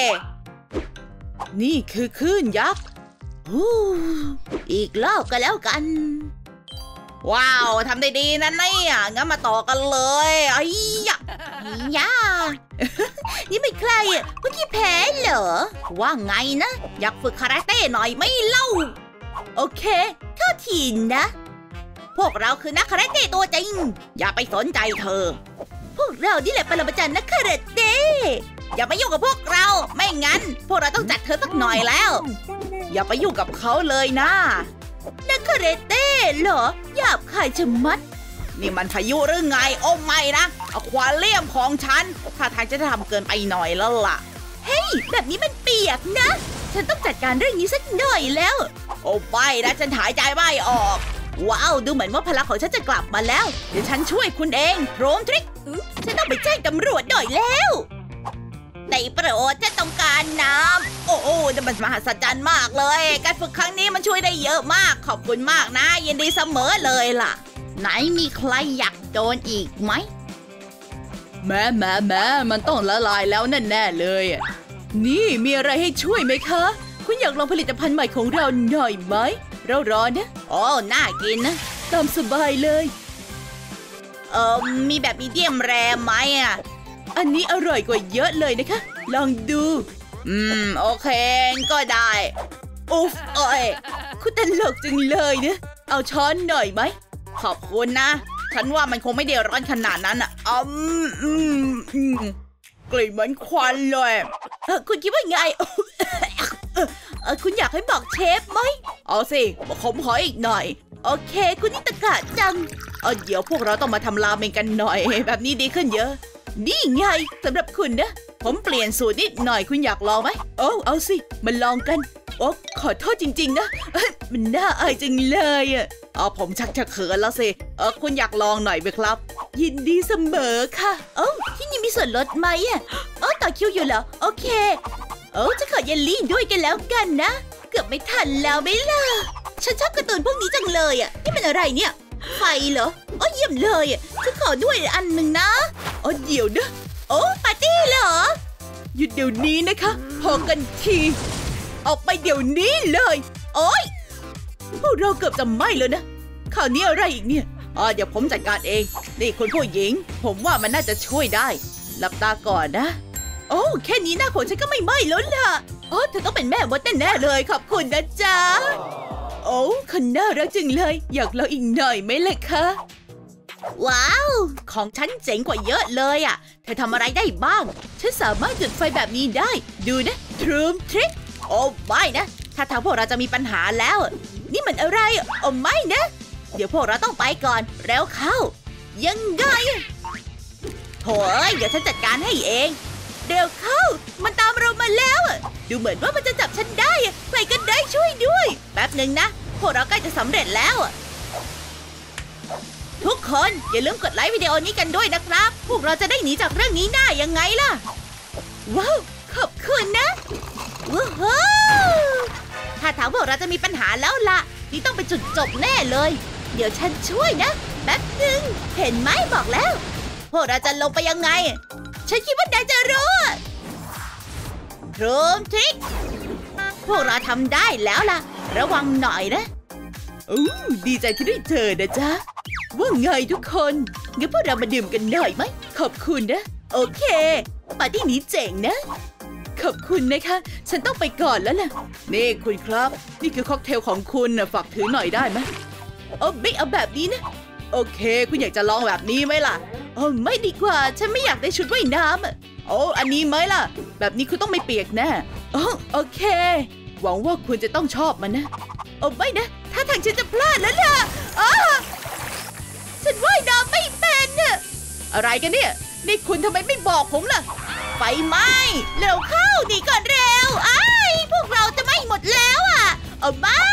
นี่คือคลื่นยักษ์อีกรอบก็แล้วกันว้าวทำได้ดีนะเนี่ยงั้นมาต่อกันเลยไอ้ยะย่า นี่เป็นใครอ่ะเมื่อกี้แพ้เหรอว่าไงนะอยากฝึกคาราเต้หน่อยไม่เล่าโอเคโทษทีนะพวกเราคือนักคาราเต้ตัวจริงอย่าไปสนใจเธอพวกเรานี่แหละปรมาจารย์นักคาราเต้อย่าไปยุ่งกับพวกเราไม่งั้นพวกเราต้องจัดเธอสักหน่อยแล้วอย่าไปยุ่งกับเขาเลยนะนักคาราเต้เหรอหยาบคายชะมัดนี่มันพายุหรือไงโอ้ไม่นะอควาเรียมของฉันถ้าทางจะทำเกินไปหน่อยแล้วล่ะเฮ้ยแบบนี้มันเปียกนะฉันต้องจัดการเรื่องนี้สักหน่อยแล้วโอ้ไม่นะฉันหายใจไม่ออกว้าวดูเหมือนว่าพลังของฉันจะกลับมาแล้วเดี๋ยวฉันช่วยคุณเองโรมทริคฉันต้องไปแจ้งตำรวจหน่อยแล้วในโปรดฉันต้องการน้ำโอ้โหนี่มันมหัศจรรย์มากเลยการฝึกครั้งนี้มันช่วยได้เยอะมากขอบคุณมากนะยินดีเสมอเลยล่ะไหนมีใครอยากโดนอีกไหมแม่แม่แม่มันต้องละลายแล้วแน่ๆเลยนี่มีอะไรให้ช่วยไหมคะคุณอยากลองผลิตภัณฑ์ใหม่ของเราหน่อยไหมเรารอนะโอ้น่ากินนะตามสบายเลยเออมีแบบมีเดียมแรร์ไหมอ่ะอันนี้อร่อยกว่าเยอะเลยนะคะลองดูอืมโอเคก็ได้อุ๊ฟเอ้ยคุณตลกจังเลยนะเอาช้อนหน่อยไหมขอบคุณนะฉันว่ามันคงไม่ได้ร้อนขนาดนั้นอ่ะอืมอืมอืมกลิ่นเหมือนควันเลยเออคุณคิดว่าไงเออคุณอยากให้บอกเชฟไหมเอาสิผมขออีกหน่อยโอเคคุณนี่ตะกะจังเออเดี๋ยวพวกเราต้องมาทำราเมงกันหน่อยแบบนี้ดีขึ้นเยอะนี่ไงสำหรับคุณนะผมเปลี่ยนสูตรนิดหน่อยคุณอยากลองไหมโอ้เอาสิมาลองกันโอ้ขอโทษจริงๆนะมันน่าอายจังเลยอ่ะอ๋อผมชักจะเขินแล้วสิเออคุณอยากลองหน่อยไหมครับยินดีเสมอค่ะโอ้ที่นี่มีส่วนลดไหมอ่ะโอ้ต่อคิวอยู่เหรอโอเคโอ้จะขอเยลลี่ด้วยกันแล้วกันนะเกือบไม่ทันแล้วไหมล่ะฉันชอบการ์ตูนพวกนี้จังเลยอ่ะนี่มันอะไรเนี่ยไฟเหรอโอ้เยี่ยมเลยอ่ะฉันขอด้วยอันหนึ่งนะโอ้เดี๋ยวนะโอ้ปาร์ตี้เหรอหยุดเดี๋ยวนี้นะคะพอกันทีออกไปเดี๋ยวนี้เลยโอ๊ยพวกเราเกือบจะไหม้แล้วนะข่าวนี้อะไรอีกเนี่ยอ๋อเดี๋ยวผมจัดการเองนี่คุณผู้หญิงผมว่ามันน่าจะช่วยได้หลับตาก่อนนะโอ้แค่นี้หน้าของฉันก็ไม่ไหม้แล้วล่ะโอ้เธอต้องเป็นแม่มดแน่ๆเลยขอบคุณนะจ๊ะโอ้คนน่ารักจังเลยอยากลองอีกหน่อยไหมล่ะคะว้าวของฉันเจ๋งกว่าเยอะเลยอ่ะเธอทำอะไรได้บ้างฉันสามารถจุดไฟแบบนี้ได้ดูนะทรูมทริคโอ้ไม่นะถ้าทางพวกเราจะมีปัญหาแล้วนี่มันอะไรโอ้ไม่นะเดี๋ยวพวกเราต้องไปก่อนแล้วเข้ายังไงโถ่เดี๋ยวฉันจัดการให้เองเร็วเข้ามันตามเรามาแล้วดูเหมือนว่ามันจะจับฉันได้ใครก็ได้ช่วยด้วยแป๊บหนึ่งนะพวกเราใกล้จะสำเร็จแล้วทุกคนอย่าลืมกดไลค์วิดีโอนี้กันด้วยนะครับพวกเราจะได้หนีจากเรื่องนี้ได้ยังไงล่ะว้าวขอบคุณนะว้าวถ้าถามพวกเราจะมีปัญหาแล้วล่ะนี่ต้องเป็นจุดจบแน่เลยเดี๋ยวฉันช่วยนะแป๊บหนึ่งเห็นไหมบอกแล้วพวกเราจะลงไปยังไงฉันคิดว่านายจะรู้โรมทริคพวกเราทำได้แล้วล่ะระวังหน่อยนะอู้ดีใจที่ได้เจอนะจ๊ะว่าไงทุกคนงั้นพวกเรามาดื่มกันหน่อยไหมขอบคุณนะโอเคปาร์ตี้นี้เจ๋งนะขอบคุณนะคะฉันต้องไปก่อนแล้วล่ะนี่คุณครับนี่คือค็อกเทลของคุณนะฝากถือหน่อยได้ไหมโอ้ไม่เอาแบบนี้นะโอเคคุณอยากจะลองแบบนี้ไหมล่ะโอ้ไม่ดีกว่าฉันไม่อยากได้ชุดว่ายน้โอ้อันนี้ไหมล่ะแบบนี้คุณต้องไม่เปียกแน่อ๋อโอเคหวังว่าคุณจะต้องชอบมันนะโอ้ไม่นะถ้าทางฉันจะพลาดแล้วล่ะอ้าฉันว่ายน้ำไม่เป็นอะอะไรกันเนี่ยนี่คุณทำไมไม่บอกผมล่ะไฟไหม้เร็วเข้าหนีก่อนเร็วไอ้พวกเราจะไหม้หมดแล้วอ่ะเอาไม่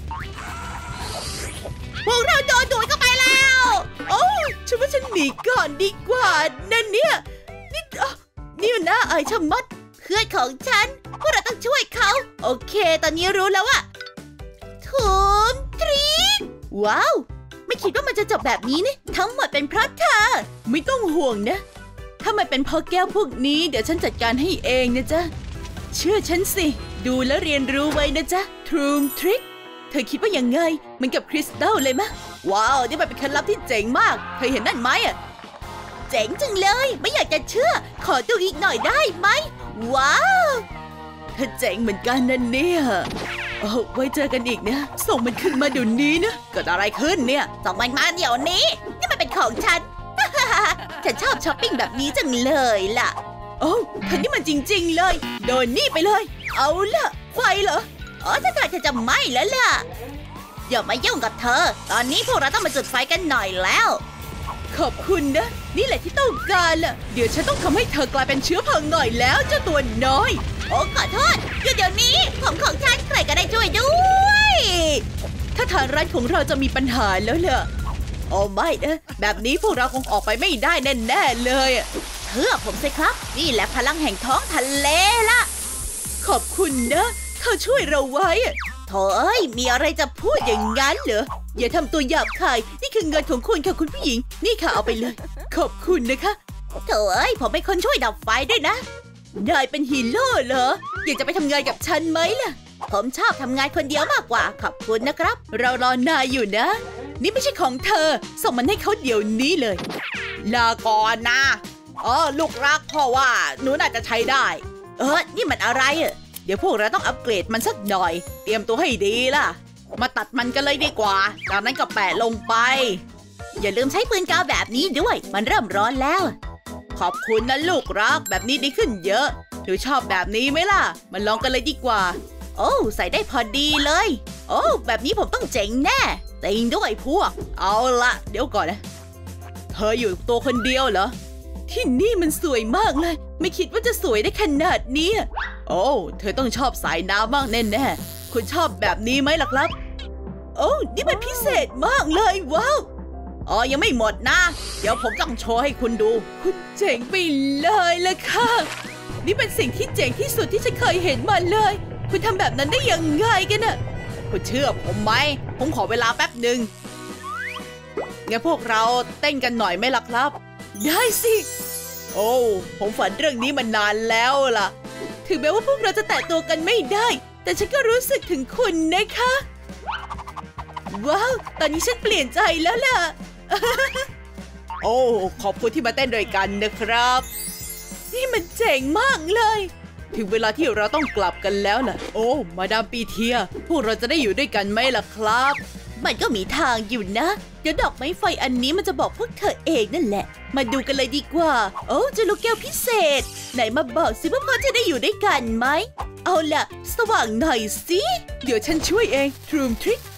พวกเราโดนดูดเข้าไปแล้วโอ้ฉันว่าฉันหนีก่อนดีกว่านั่นเนี่ยนี่นี่มันน่าอายชะมัดเพื่อนของฉันพวกเราต้องช่วยเขาโอเคตอนนี้รู้แล้วว่าถุงทรีว้าวไม่คิดว่ามันจะจบแบบนี้นี่ทั้งหมดเป็นเพราะเธอไม่ต้องห่วงนะถ้ามันเป็นเพราะแก้วพวกนี้เดี๋ยวฉันจัดการให้เองนะจ๊ะเชื่อฉันสิดูแลวเรียนรู้ไว้นะจ๊ะทรูมทริคเธอคิดว่ายังไงเหมือนกับคริสตัลเลยมะว้าวนี่มันเป็นเคล็ดลับที่เจ๋งมากเคยเห็นนั่นไหมอ่ะเจ๋งจังเลยไม่อยากจะเชื่อขอดูอีกหน่อยได้ไหมว้าวเธอเจ๋งเหมือนกันนั่นเนี่ยโอ้ไว้เจอกันอีกนะส่งมันขึ้นมาเดี๋ยวนี้นะเกิดอะไรขึ้นเนี่ยส่งมันมาเดี๋ยวนี้นี่มันเป็นของฉัน ฉันชอบช้อปปิ้งแบบนี้จังเลยล่ะโอ้เธอนี่มันจริงๆเลยโดนนี่ไปเลยเอาล่ะไฟเหรออ๋อถ้าทางจะจะไหม้แล้วล่ะอย่ามายุ่งกับเธอตอนนี้พวกเราต้องมาจุดไฟกันหน่อยแล้วขอบคุณนะนี่แหละที่ต้องการล่ะเดี๋ยวฉันต้องทำให้เธอกลายเป็นเชื้อเพลิงหน่อยแล้วเจ้าตัวน้อยโอ้ขอโทษหยุดเดี๋ยวนี้ผมของฉันใครก็ได้ช่วยด้วยถ้าทางร้านของเราจะมีปัญหาแล้วล่ะโอ้ไม่นะแบบนี้พวกเราคงออกไปไม่ได้แน่ๆเลยเชื่อผมสิครับนี่แหละพลังแห่งท้องทะเลล่ะขอบคุณนะเธอช่วยเราไว้โถ่เอ้ยมีอะไรจะพูดอย่างนั้นเหรออย่าทำตัวหยาบคายนี่คือเงินของคุณค่ะคุณผู้หญิงนี่ค่ะเอาไปเลยขอบคุณนะคะโถ่เอ้ยผมเป็นคนช่วยดับไฟด้วยนะนายเป็นฮีโร่เหรออยากจะไปทำงานกับฉันไหมล่ะผมชอบทำงานคนเดียวมากกว่าขอบคุณนะครับเรารอนายอยู่นะนี่ไม่ใช่ของเธอส่งมันให้เขาเดี๋ยวนี้เลยลาก่อนนะอ๋อลูกรักพ่อว่าหนูน่าจะใช้ได้เออนี่มันอะไรอ่ะเดี๋ยวพวกเราต้องอัปเกรดมันสักหน่อยเตรียมตัวให้ดีล่ะมาตัดมันกันเลยดีกว่าจากนั้นก็แปะลงไปอย่าลืมใช้ปืนกาวแบบนี้ด้วยมันเริ่มร้อนแล้วขอบคุณนะลูกรักแบบนี้ดีขึ้นเยอะหนูชอบแบบนี้ไหมล่ะมาลองกันเลยดีกว่าโอ้ใส่ได้พอดีเลยโอ้แบบนี้ผมต้องเจ๋งแน่จริงด้วยพวกเอาละเดี๋ยวก่อนนะเธออยู่ตัวคนเดียวเหรอที่นี่มันสวยมากเลยไม่คิดว่าจะสวยได้ขนาดนี้โอ้เธอต้องชอบสายน้ำบ้างแน่ๆคุณชอบแบบนี้ไหมล่ะครับโอ้นี่มันพิเศษมากเลยว้าวอ๋อยังไม่หมดนะเดี๋ยวผมต้องโชว์ให้คุณดูคุณเจ๋งไปเลยล่ะค่ะนี่เป็นสิ่งที่เจ๋งที่สุดที่ฉันเคยเห็นมาเลยคุณทำแบบนั้นได้ยังไงกันน่ะคุณเชื่อผมไหมผมขอเวลาแป๊บหนึ่งงั้นพวกเราเต้นกันหน่อยไหมล่ะครับได้สิโอ้ผมฝันเรื่องนี้มานานแล้วล่ะถึงแม้ว่าพวกเราจะแตะตัวกันไม่ได้แต่ฉันก็รู้สึกถึงคุณนะคะว้าวตอนนี้ฉันเปลี่ยนใจแล้วล่ะ โอ้ขอบคุณที่มาเต้นด้วยกันนะครับนี่มันเจ๋งมากเลยถึงเวลาที่เราต้องกลับกันแล้วล่ะโอ้มาดามปีเทียพวกเราจะได้อยู่ด้วยกันไหมล่ะครับมันก็มีทางอยู่นะเดี๋ยวดอกไม้ไฟอันนี้มันจะบอกพวกเธอเองนั่นแหละมาดูกันเลยดีกว่าโอ้เจอลูกแก้วพิเศษไหนมาบอกสิว่าพวกเธอได้อยู่ด้วยกันไหมเอาล่ะสว่างหน่อยสิเดี๋ยวฉันช่วยเองทรูมทริค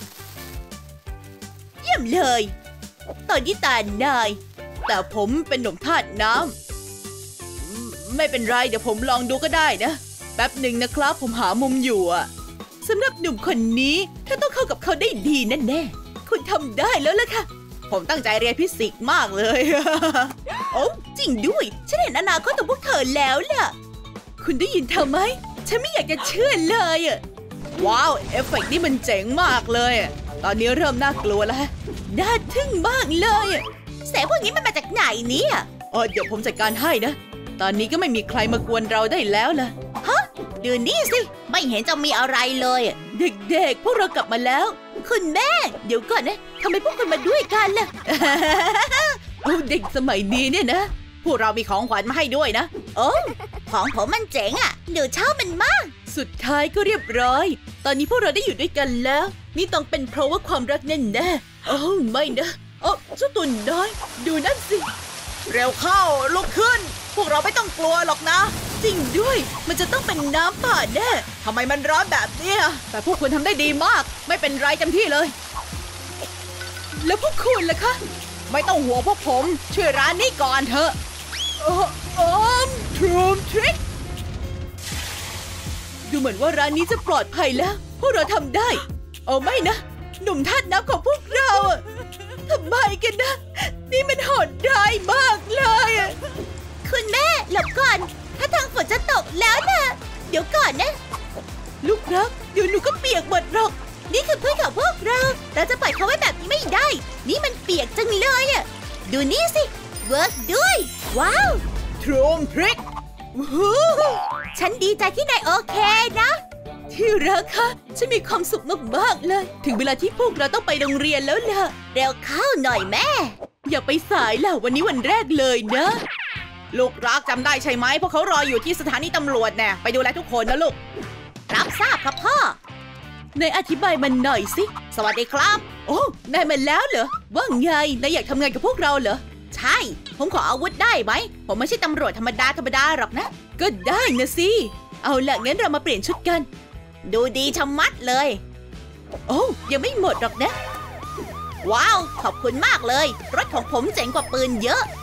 เยี่ยมเลยตอนนี้ตานายแต่ผมเป็นหนุ่มธาตุน้ำไม่เป็นไรเดี๋ยวผมลองดูก็ได้นะแป๊บหนึ่งนะครับผมหามุมอยู่อะสำหรับหนุ่มคนนี้เธอต้องเข้ากับเขาได้ดีแน่ๆคุณทำได้แล้วล่ะค่ะผมตั้งใจเรียนฟิสิกส์มากเลย โอ้จริงด้วยฉันเห็นอนาคตของพวกเธอแล้วล่ะคุณได้ยินเธอไหมฉันไม่อยากจะเชื่อเลยอะว้าวเอฟเฟกต์นี่มันเจ๋งมากเลยตอนนี้เริ่มน่ากลัวแล้วน่าทึ่งมากเลยแสงพวกนี้มันมาจากไหนเนี่ยอ๋อเดี๋ยวผมจัดการให้นะตอนนี้ก็ไม่มีใครมากวนเราได้แล้วล่ะฮะดูนี่สิไม่เห็นจะมีอะไรเลยเด็กๆพวกเรากลับมาแล้วคุณแม่เดี๋ยวก่อนนะทำไมพวกคุณมาด้วยกันล่ะ โอ้เด็กสมัยนี้เนี่ยนะพวกเรามีของขวัญมาให้ด้วยนะโอ้ของผมมันเจ๋งอ่ะหนูชอบมันมากสุดท้ายก็เรียบร้อยตอนนี้พวกเราได้อยู่ด้วยกันแล้วนี่ต้องเป็นเพราะว่าความรักแน่ๆโอ้ไม่นะโอ้เจ้าตัวน้อยดูนั่นสิเร็วเข้าลุกขึ้นพวกเราไม่ต้องกลัวหรอกนะจริงด้วยมันจะต้องเป็นน้ำป่าแน่ทำไมมันร้อนแบบนี้แต่พวกคุณทำได้ดีมากไม่เป็นไรเต็มที่เลยแล้วพวกคุณล่ะคะไม่ต้องห่วงพวกผมช่วยร้านนี้ก่อนเถอะโอ้โอ้ทรูมทริคดูเหมือนว่าร้านนี้จะปลอดภัยแล้วพวกเราทำได้โอ้ไม่นะหนุ่มทาสน้ำของพวกเราอะทำไมกันนะนี่มันโหดร้ายมากเลยคุณแม่หลบก่อนถ้าทางฝนจะตกแล้วนะเดี๋ยวก่อนนะลูกรักเดี๋ยวหนูก็เปียกหมดหรอกนี่คือเพื่อนของพวกเราเราจะปล่อยเขาไว้แบบนี้ไม่ได้นี่มันเปียกจังเลยอะดูนี่สิเวิร์กด้วยว้าวทรูมทริคฉันดีใจที่นายโอเคนะที่รักคะฉันมีความสุขมากๆเลยถึงเวลาที่พวกเราต้องไปโรงเรียนแล้วล่ะเร็วเข้าหน่อยแม่อย่าไปสายล่ะวันนี้วันแรกเลยนะลูกรักจำได้ใช่ไหมเพราะเขารออยู่ที่สถานีตำรวจแน่ไปดูแลทุกคนนะลูกรับทราบครับพ่อนายอธิบายมันหน่อยสิสวัสดีครับโอ้นายมาแล้วเหรอว่าไงนายอยากทำงานกับพวกเราเหรอใช่ผมขออาวุธได้ไหมผมไม่ใช่ตำรวจธรรมดาธรรมดาหรอกนะก็ได้นะสิเอาล่ะงั้นเรามาเปลี่ยนชุดกันดูดีชะมัดเลยโอ้ยังไม่หมดหรอกนะว้าวขอบคุณมากเลยรถของผมเจ๋งกว่าปืนเยอะ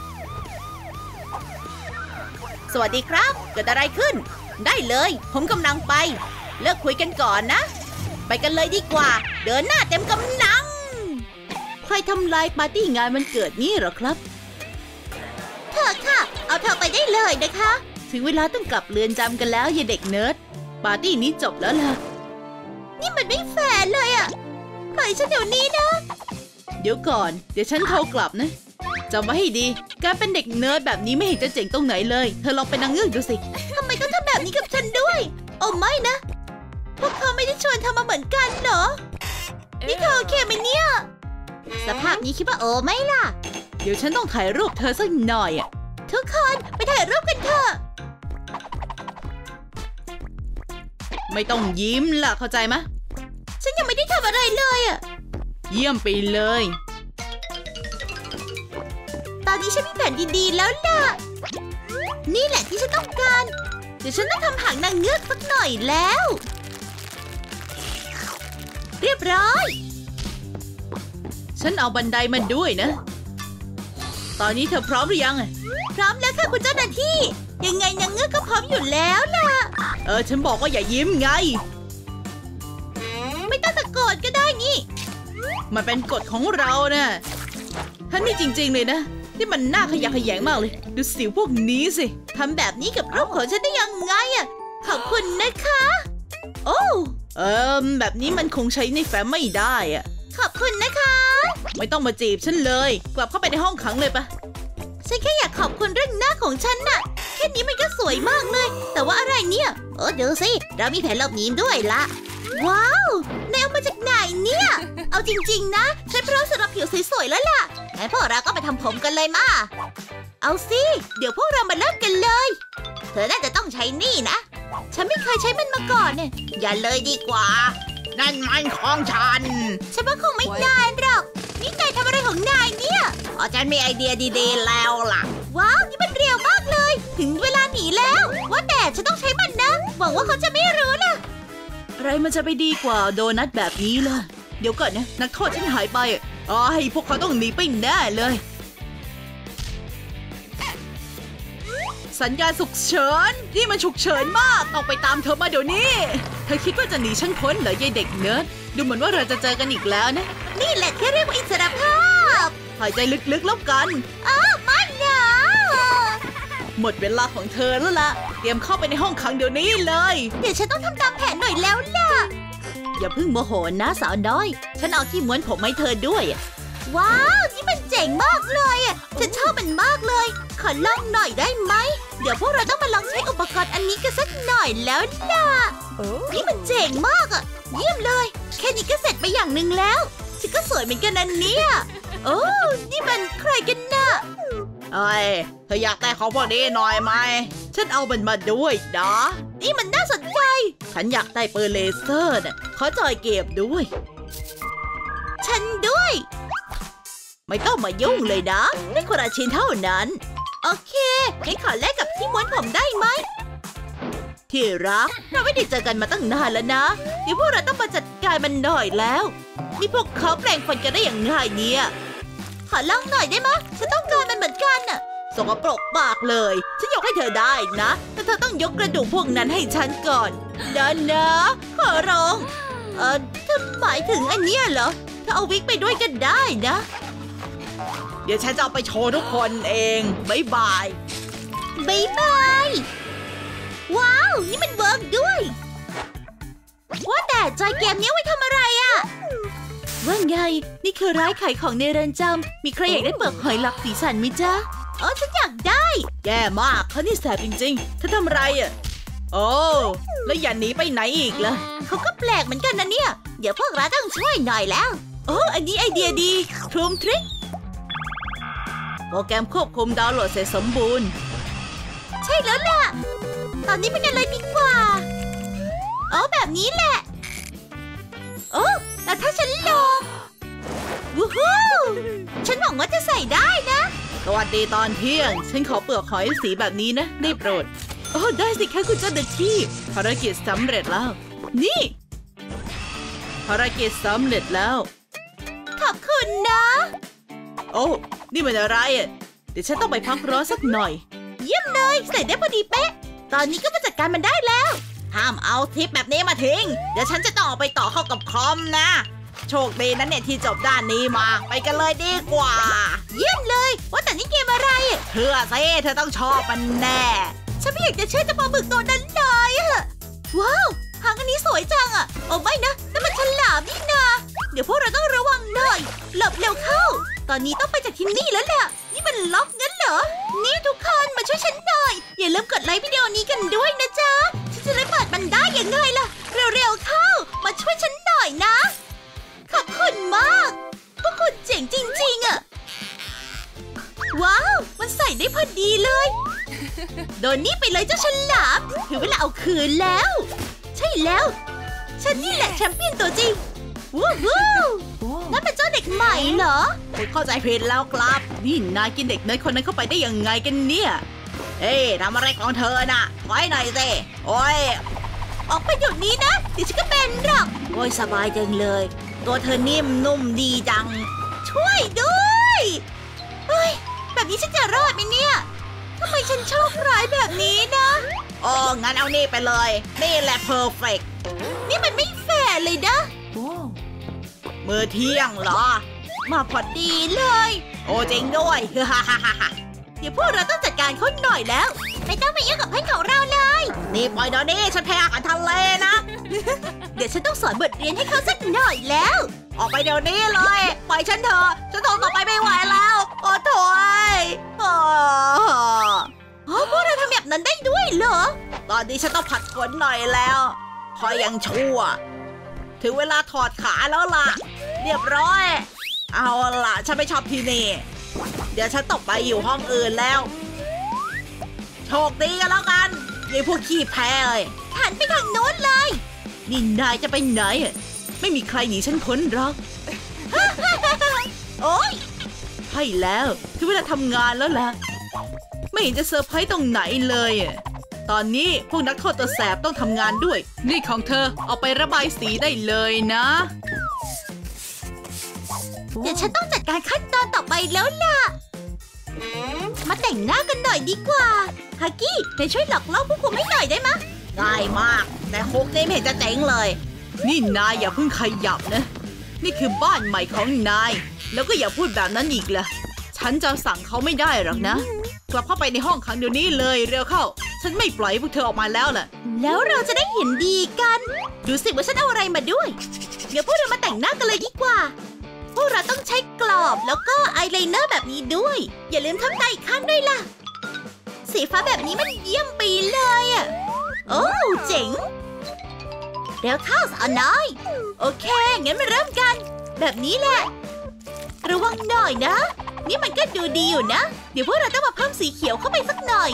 สวัสดีครับเกิดอะไรขึ้นได้เลยผมกำลังไปเลิกคุยกันก่อนนะไปกันเลยดีกว่าเดินหน้าเต็มกำลังใครทำลายปาร์ตี้งานวันเกิดนี้เหรอครับเธอค่ะเอาเธอไปได้เลยนะคะถึงเวลาต้องกลับเรือนจำกันแล้วยายเด็กเนิร์ดปาร์ตี้นี้จบแล้วล่ะนี่มันไม่แฟร์เลยอ่ะปล่อยฉันเดี๋ยวนี้นะเดี๋ยวก่อนเดี๋ยวฉันโทรกลับนะจำไว้ให้ดีการเป็นเด็กเนิร์ดแบบนี้ไม่เห็นจะเจ๋งตรงไหนเลยเธอลองเป็นนางเงือกดูสิทำไมต้องทำแบบนี้กับฉันด้วยโอ้ไม่นะพวกเขาไม่ได้ชวนเธอมาเหมือนกันเหรอนี่เธอโอเคไหมเนี่ยสภาพนี้คิดว่าโอ้ไม่ล่ะเดี๋ยวฉันต้องถ่ายรูปเธอสักหน่อยอ่ะทุกคนไปถ่ายรูปกันเถอะไม่ต้องยิ้มล่ะเข้าใจไหมฉันยังไม่ได้ทำอะไรเลยอ่ะเยี่ยมไปเลยตอนนี้ฉันมีแผนดีๆแล้วล่ะนี่แหละที่ฉันต้องการเดี๋ยวฉันต้องทำหางนางเงือกสักหน่อยแล้วเรียบร้อยฉันเอาบันไดมาด้วยนะตอนนี้เธอพร้อมหรือยังพร้อมแล้วค่ะคุณเจ้าหน้าที่ยังไงนางเงือกก็พร้อมอยู่แล้วล่ะเออฉันบอกว่าอย่ายิ้มไงไม่ต้องตะโกนก็ได้นี่มันเป็นกฎของเรานะท่านนี่จริงๆเลยนะที่มันน่าขยะแขยงมากเลยดูสิวพวกนี้สิทำแบบนี้กับรูปของฉันได้ยังไงอ่ะขอบคุณนะคะโอ้เออแบบนี้มันคงใช้ในแฟ้มไม่ได้อ่ะขอบคุณนะคะไม่ต้องมาจีบฉันเลยกลับเข้าไปในห้องขังเลยปะฉันแค่อยากขอบคุณเรื่องหน้าของฉันน่ะแค่นี้มันก็สวยมากเลยแต่ว่าอะไรเนี่ยเออเดี๋ยวสิเรามีแผนหลบหนีด้วยละว้าวนายเอามาจากไหนเนี่ยเอาจริงๆนะฉันพร้อมสำหรับผิวสวยๆแล้วล่ะงั้นพวกเราก็ไปทำผมกันเลยมาเอาสิเดี๋ยวพวกเรามาเริ่มกันเลยเธอน่าจะต้องใช้นี่นะฉันไม่เคยใช้มันมาก่อนเนี่ยอย่าเลยดีกว่านั่นมันของฉันฉันว่าคงไม่นานหรอกนี่นายทำอะไรของนายเนี่ยอ๋อฉันมีไอเดียดีๆแล้วล่ะว้าวนี่มันเร็วมากเลยถึงเวลาหนีแล้วว่าแต่ฉันต้องใช้มันนะหวังว่าเขาจะไม่รู้นะอะไรมันจะไปดีกว่าโดนัทแบบนี้ล่ะเดี๋ยวก่อนนะนักโทษฉันหายไปอ๋อให้พวกเขาต้องหนีไปแน่เลยสัญญาณฉุกเฉินนี่มันฉุกเฉินมากต้องไปตามเธอมาเดี๋ยวนี้เธอคิดว่าจะหนีฉันพ้นเหรอยายเด็กเนิร์ดดูเหมือนว่าเราจะเจอกันอีกแล้วนะนี่แหละที่เรียกว่าอิสรภาพหายใจลึกๆแล้วกันอ้าวมันหนาวหมดเวลาของเธอแล้วล่ะเตรียมเข้าไปในห้องขังเดี๋ยวนี้เลยเดี๋ยวฉันต้องทำตามแผนหน่อยแล้วล่ะอย่าเพิ่งโมโหนะสาวน้อยฉันเอาที่ม้วนผมให้เธอด้วยว้าวนี่มันเจ๋งมากเลยอ่ะฉันชอบมันมากเลยขอลองหน่อยได้ไหมเดี๋ยวพวกเราต้องมาลองใช้อุปกรณ์อันนี้กันสักหน่อยแล้วล่ะนี่มันเจ๋งมากอ่ะเยี่ยมเลยแค่นี้ก็เสร็จไปอย่างหนึ่งแล้วฉันก็สวยเหมือนกันนะเนี่ยโอ้นี่มันใครกันน่ะเอ้ยเธออยากได้ของพวกนี้หน่อยไหมฉันเอามันมาด้วยนะนี่มันน่าสนใจฉันอยากได้ปืนเลเซอร์น่ะขอจอยเก็บด้วยฉันด้วยไม่ต้องมายุ่งเลยนะไม่คนละชิ้นเท่านั้นโอเคงั้นขอแลกกับที่ม้วนผมได้ไหมที่รักเราไม่ได้เจอกันมาตั้งนานแล้วนะเดี๋ยวพวกเราต้องมาจัดการมันหน่อยแล้วนี่พวกเขาแปลงฟันกันได้อย่างง่ายเนี่ยขอลองหน่อยได้ไหมฉันต้องการมันเหมือนกันน่ะสกปรกมากเลยฉันยกให้เธอได้นะแต่เธอต้องยกกระดูกพวกนั้นให้ฉันก่อนเดินนะขอร้องเออเธอหมายถึงอันเนี้ยเหรอเธอเอาวิกไปด้วยกันได้นะเดี๋ยวฉันจะเอาไปโชว์ทุกคนเองบ๊ายบายบ๊ายบายว้าวนี่มันเวิร์กด้วยว่าแต่จอยเกมนี้ไว้ทำอะไรอะว่าไงนี่คือร้านขายของในเรือนจำมีใครอยากได้เปลือกหอยหลักสีสันไหมจ๊ะเออฉันอยากได้แย่มากเขานี่แสบจริงๆเธอทำอะไรอะโอ้แล้วอย่าหนีไปไหนอีกล่ะเขาก็แปลกเหมือนกันนะเนี่ยเดี๋ยวพวกเราต้องช่วยหน่อยแล้วโอ้อันนี้ไอเดียดีทรูมทริคโปรแกรมควบคุมดาวน์โหลดเสร็จสมบูรณ์ใช่แล้วล่ะตอนนี้ไปกันเลยดีกว่าโอ้แบบนี้แหละโอ้แต่ถ้าฉันลองวู้ฮู้ฉันหวังว่าจะใส่ได้นะสวัสดีตอนเที่ยงฉันขอเปลือกหอยสีแบบนี้นะได้โปรดโอ้ได้สิคะคุณเจ้าเด็กที่ภารกิจสำเร็จแล้วนี่ภารกิจสำเร็จแล้วขอบคุณนะโอ้นี่มันอะไรอ่ะเดี๋ยวฉันต้องไปพักร้อนสักหน่อยเยี่ยมเลยใส่ได้พอดีเป๊ะตอนนี้ก็มาจัดการมันได้แล้วห้ามเอาทิปแบบนี้มาทิ้งเดี๋ยวฉันจะต้องเอาไปต่อเข้ากับคอมนะโชคดีนะเนี่ยที่จบด้านนี้มาไปกันเลยดีกว่าเยี่ยมเลยว่าแต่นี่เกมอะไรเธอสิเธอต้องชอบมันแน่ฉันไม่อยากจะเชื่อเจ้าปลาหมึกตัวนั้นเลยอะว้าวหางอันนี้สวยจังอะโอ้ไม่นะนั่นมันฉลามนี่นาเดี๋ยวพวกเราต้องระวังหน่อยหลบเร็วเข้าตอนนี้ต้องไปจากที่นี่แล้วล่ะนี่มันล็อกงั้นเหรอนี่ทุกคนมาช่วยฉันหน่อยอย่าลืมกดไลค์วิดีโอนี้กันด้วยนะจ๊ะฉันจะได้เปิดมันได้ยังไงล่ะเร็วๆเข้ามาช่วยฉันหน่อยนะขอบคุณมากพวกคุณเจ๋งจริงๆอะว้าวมันใส่ได้พอดีเลยโดนนี่ไปเลยเจ้าฉลามถึงเวลาเอาคืนแล้วใช่แล้วฉันนี่แหละแชมเปี้ยนตัวจริงวู้ฮู้นั่นเป็นเจ้าเด็กใหม่เหรอผมเข้าใจผิดแล้วครับนี่นายกินเด็กน้อยคนนั้นเข้าไปได้ยังไงกันเนี่ยเฮ้ยทำอะไรของเธอน่ะไว้หน่อยสิโอ้ยออกไปเดี๋ยวนี้นะเดี๋ยวฉันก็เป็นหรอกโอ้ยสบายจังเลยตัวเธอนิ่มนุ่มดีจังช่วยด้วยเฮ้ยแบบนี้ฉันจะรอดไหมเนี่ยทำไมฉันโชคร้ายแบบนี้นะโอ้งั้นเอานี่ไปเลยนี่แหละเพอร์เฟกต์นี่มันไม่แฟร์เลยนะมื้อเที่ยงเหรอมาพอดีเลยโอ้จริงด้วยฮ่าฮ่าฮ่าฮ่าเดี๋ยวพวกเราต้องจัดการเขาหน่อยแล้วไม่ต้องไปยุ่งกับเพื่อนของเราเลยนี่ปล่อยเดี๋ยวนี้ฉันแพ้อาหารทะเลนะ เดี๋ยวฉันต้องสอนบทเรียนให้เขาสักหน่อยแล้วออกไปเดี๋ยวนี้เลยปล่อยฉันเถอะฉันทนต่อไปไม่ไหวแล้วโอ้โถยโอ้โหพวกเราทำแบบนั้นได้ด้วยเหรอตอนนี้ฉันต้องผัดฝนหน่อยแล้วคอยยังชั่วถึงเวลาถอดขาแล้วล่ะเรียบร้อยเอาล่ะฉันไม่ชอบที่นี่เดี๋ยวฉันต้องไปอยู่ห้องอื่นแล้วโชคดีกันแล้วกันยายพวกขี้แพ้เลยหันไปทางโน้นเลยนี่นายจะไปไหนไม่มีใครหนีฉันพ้นหรอก โอ๊ยใช่แล้วถึงเวลาทำงานแล้วล่ะไม่เห็นจะเซอร์ไพรส์ตรงไหนเลยตอนนี้พวกนักโทษตัวแสบต้องทำงานด้วยนี่ของเธอเอาไประบายสีได้เลยนะเดี๋ยวฉันต้องจัดการขั้นตอนต่อไปแล้วล่ะมาแต่งหน้ากันหน่อยดีกว่าฮักกี้เธอช่วยหลอกล่อผู้คุมให้หน่อยได้ไหมง่ายมากแต่คุกนี่ไม่เห็นจะเจ๋งเลยนี่นายอย่าเพิ่งขยับนะนี่คือบ้านใหม่ของนายแล้วก็อย่าพูดแบบนั้นอีกล่ะฉันจะสั่งเขาไม่ได้หรอกนะกลับเข้าไปในห้องขังเดี๋ยวนี้เลยเร็วเข้าฉันไม่ปล่อยพวกเธอออกมาแล้วล่ะแล้วเราจะได้เห็นดีกันดูสิว่าฉันเอาอะไรมาด้วยเดี๋ยวพวกเรามาแต่งหน้ากันเลยดีกว่าพวกเราต้องใช้กรอบแล้วก็อายไลเนอร์แบบนี้ด้วยอย่าลืมทำตาอีกข้างด้วยล่ะสีฟ้าแบบนี้มันเยี่ยมไปเลยอ่ะโอ้เจ๋งเร็วเข้าสาวน้อยโอเคงั้นมาเริ่มกันแบบนี้แหละระวังหน่อยนะนี่มันก็ดูดีอยู่นะเดี๋ยวพวกเราต้องมาเพิ่มสีเขียวเข้าไปสักหน่อย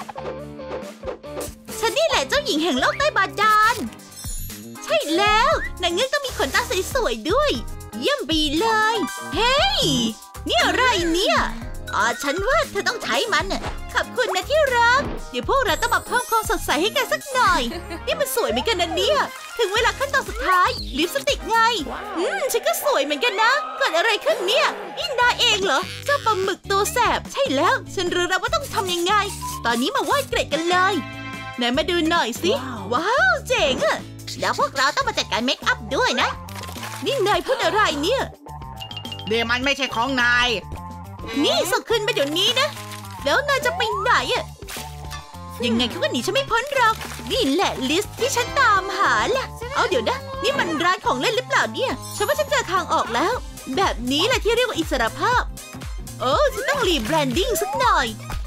ฉันนี่แหละเจ้าหญิงแห่งโลกใต้บาดาลใช่แล้วนางเงือกต้องมีขนตาสวยๆด้วยเยี่ยมไปเลยเฮ้ยนี่อะไรเนี่ยอ๋อฉันว่าเธอต้องใช้มันน่ะขอบคุณนะที่รักเดี๋ยวพวกเราต้องมาเพิ่มความสดใสให้กันสักหน่อยนี่มันสวยเหมือนกันนะเนี่ยถึงเวลาขั้นตอนสุดท้ายลิปสติกไงอืมฉันก็สวยเหมือนกันนะเกิดอะไรขึ้นเนี่ยนี่นายเองเหรอเจ้าปลาหมึกตัวแสบใช่แล้วฉันรู้แล้วว่าต้องทำยังไงตอนนี้มาวาดเกรดกันเลยไหนมาดูหน่อยสิว้าวเจ๋งอะแล้วพวกเราต้องมาจัดการเมคอัพด้วยนะนี่นายพูดอะไรเนี่ยเดี๋ยวมันไม่ใช่ของนายนี่ส่งขึ้นไปเดี๋ยวนี้นะแล้วนายจะไปไหนอะยังไงเขาก็หนีฉันไม่พ้นหรอกนี่แหละลิสต์ที่ฉันตามหาแหละเอาเดี๋ยวนะนี่มันร้านของเล่นหรือเปล่าเนี่ยฉันว่าฉันเจอทางออกแล้วแบบนี้แหละที่เรียกว่าอิสรภาพโอ้ฉันต้องรีแบรนดิ้งสักหน่อย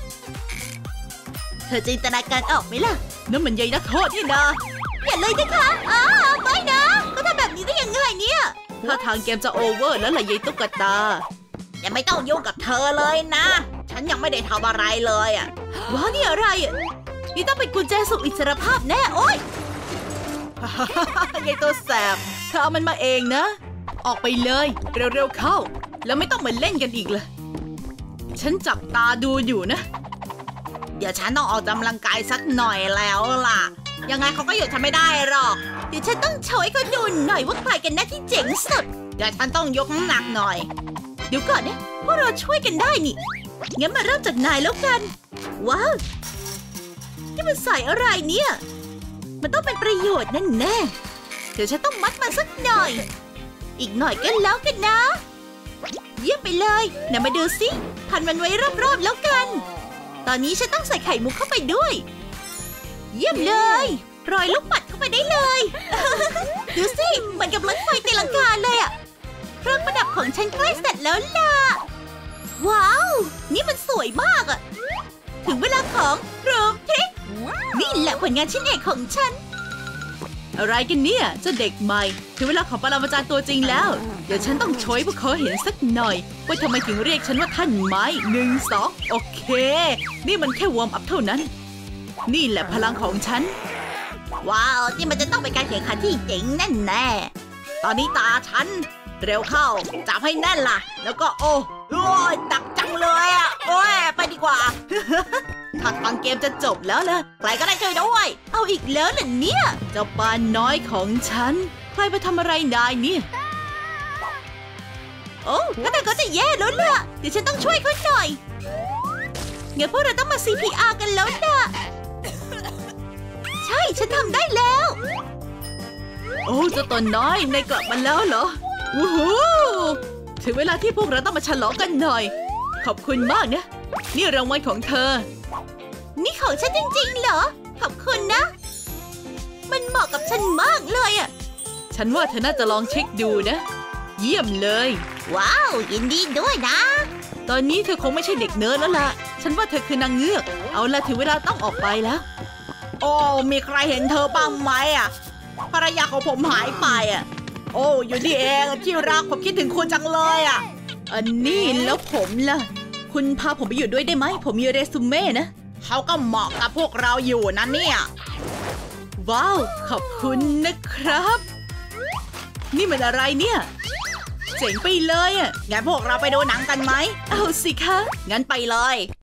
เธอจินตนาการออกไหมล่ะนั่นมันใยนักโทษนี่นะอย่าเลยนะคะอ้าไม่นะก็ทำแบบนี้ได้ยังไงเนี่ยถ้าทางเกมจะโอเวอร์แล้วล่ะยายตุ๊กตาอย่าไม่ต้องยุ่งกับเธอเลยนะฉันยังไม่ได้ทำอะไรเลยอ่ะว้าวนี่อะไรอ่ะนี่ต้องเป็นกุญแจสู่อิสรภาพแน่โอ๊ย ยายตัวแสบเธอเอามันมาเองนะออกไปเลยเร็วๆเข้าแล้วไม่ต้องมาเล่นกันอีกเลยฉันจับตาดูอยู่นะเดี๋ยวฉันต้องออกกำลังกายสักหน่อยแล้วล่ะยังไงเขาก็หยุดฉันไม่ได้หรอกเดี๋ยวฉันต้องโชว์ให้เขาดูหน่อยว่าใครกันแน่ที่เจ๋งสุดเดี๋ยวฉันต้องยกน้ำหนักหน่อยเดี๋ยวก่อนนะพวกเราช่วยกันได้นี่งั้นมาเริ่มจากนายแล้วกันว้าวนี่มันใส่อะไรเนี่ยมันต้องเป็นประโยชน์แน่แน่เดี๋ยวฉันต้องมัดมันสักหน่อยอีกหน่อยก็แล้วกันนะเยี่ยมไปเลยไหนมาดูสิพันมันไว้รอบๆแล้วกันตอนนี้ฉันต้องใส่ไข่มุกเข้าไปด้วยเยี่ยมเลยรอยลูกปัดเข้าไปได้เลย ดูสิเหมือนกับรถไฟตีลังกาเลยอะเครื่องประดับของฉันใกล้เสร็จแล้วล่ะว้าวนี่มันสวยมากอะถึงเวลาของโรมทริกนี่แหละผลงานชิ้นเอกของฉันอะไรกันเนี่ยเจ้าเด็กใหม่ถึงเวลาของปรมาจารย์ตัวจริงแล้วเดี๋ยวฉันต้องโชว์ให้พวกเขาเห็นสักหน่อยว่าทำไมถึงเรียกฉันว่าท่านไม้หนึ่งสองโอเคนี่มันแค่วอร์มอัพเท่านั้นนี่แหละพลังของฉันว้าวนี่มันจะต้องเป็นการแข่งขันที่เจ๋งแน่แน่ตอนนี้ตาฉันเร็วเข้าจับให้แน่นล่ะแล้วก็โอ้โอ้ยตักจังเลยอ่ะโอ้ยไปดีกว่า ถ้าทางเกมจะจบแล้วล่ะใครก็ได้ช่วยด้วยเอาอีกแล้วเหรอเนี่ยเจ้าปานน้อยของฉันใครไปทำอะไรนายเนี่ยโอ้ถ้าแต่ก็จะแย่แล้วล่ะเดี๋ยวฉันต้องช่วยเขาหน่อยงั้นพวกเราต้องมา ซี พี อาร์ กันแล้วล่ะใช่ฉันทำได้แล้วโอ้เจ้าตัวน้อยนายกลับมาแล้วเหรอวู้ฮู้ถึงเวลาที่พวกเราต้องมาฉลองกันหน่อยขอบคุณมากนะนี่รางวัลของเธอนี่ของฉันจริงๆเหรอขอบคุณนะมันเหมาะกับฉันมากเลยอ่ะฉันว่าเธอน่าจะลองเช็คดูนะเยี่ยมเลยว้าวยินดีด้วยนะตอนนี้เธอคงไม่ใช่เด็กเนิร์ดแล้วล่ะฉันว่าเธอคือนางเงือกเอาละถึงเวลาต้องออกไปแล้วโอ้มีใครเห็นเธอบ้างไหมอ่ะภรรยาของผมหายไปอ่ะโอ้อยู่นี่เองที่รักผมคิดถึงคุณจังเลยอ่ะอันนี้แล้วผมล่ะคุณพาผมไปอยู่ด้วยได้ไหมผมมีเรซูเม่นะเขาก็เหมาะกับพวกเราอยู่นะเนี่ยว้าวขอบคุณนะครับนี่มันอะไรเนี่ยเจ๋งไปเลยอ่ะงั้นพวกเราไปดูหนังกันไหมเอาสิคะงั้นไปเลย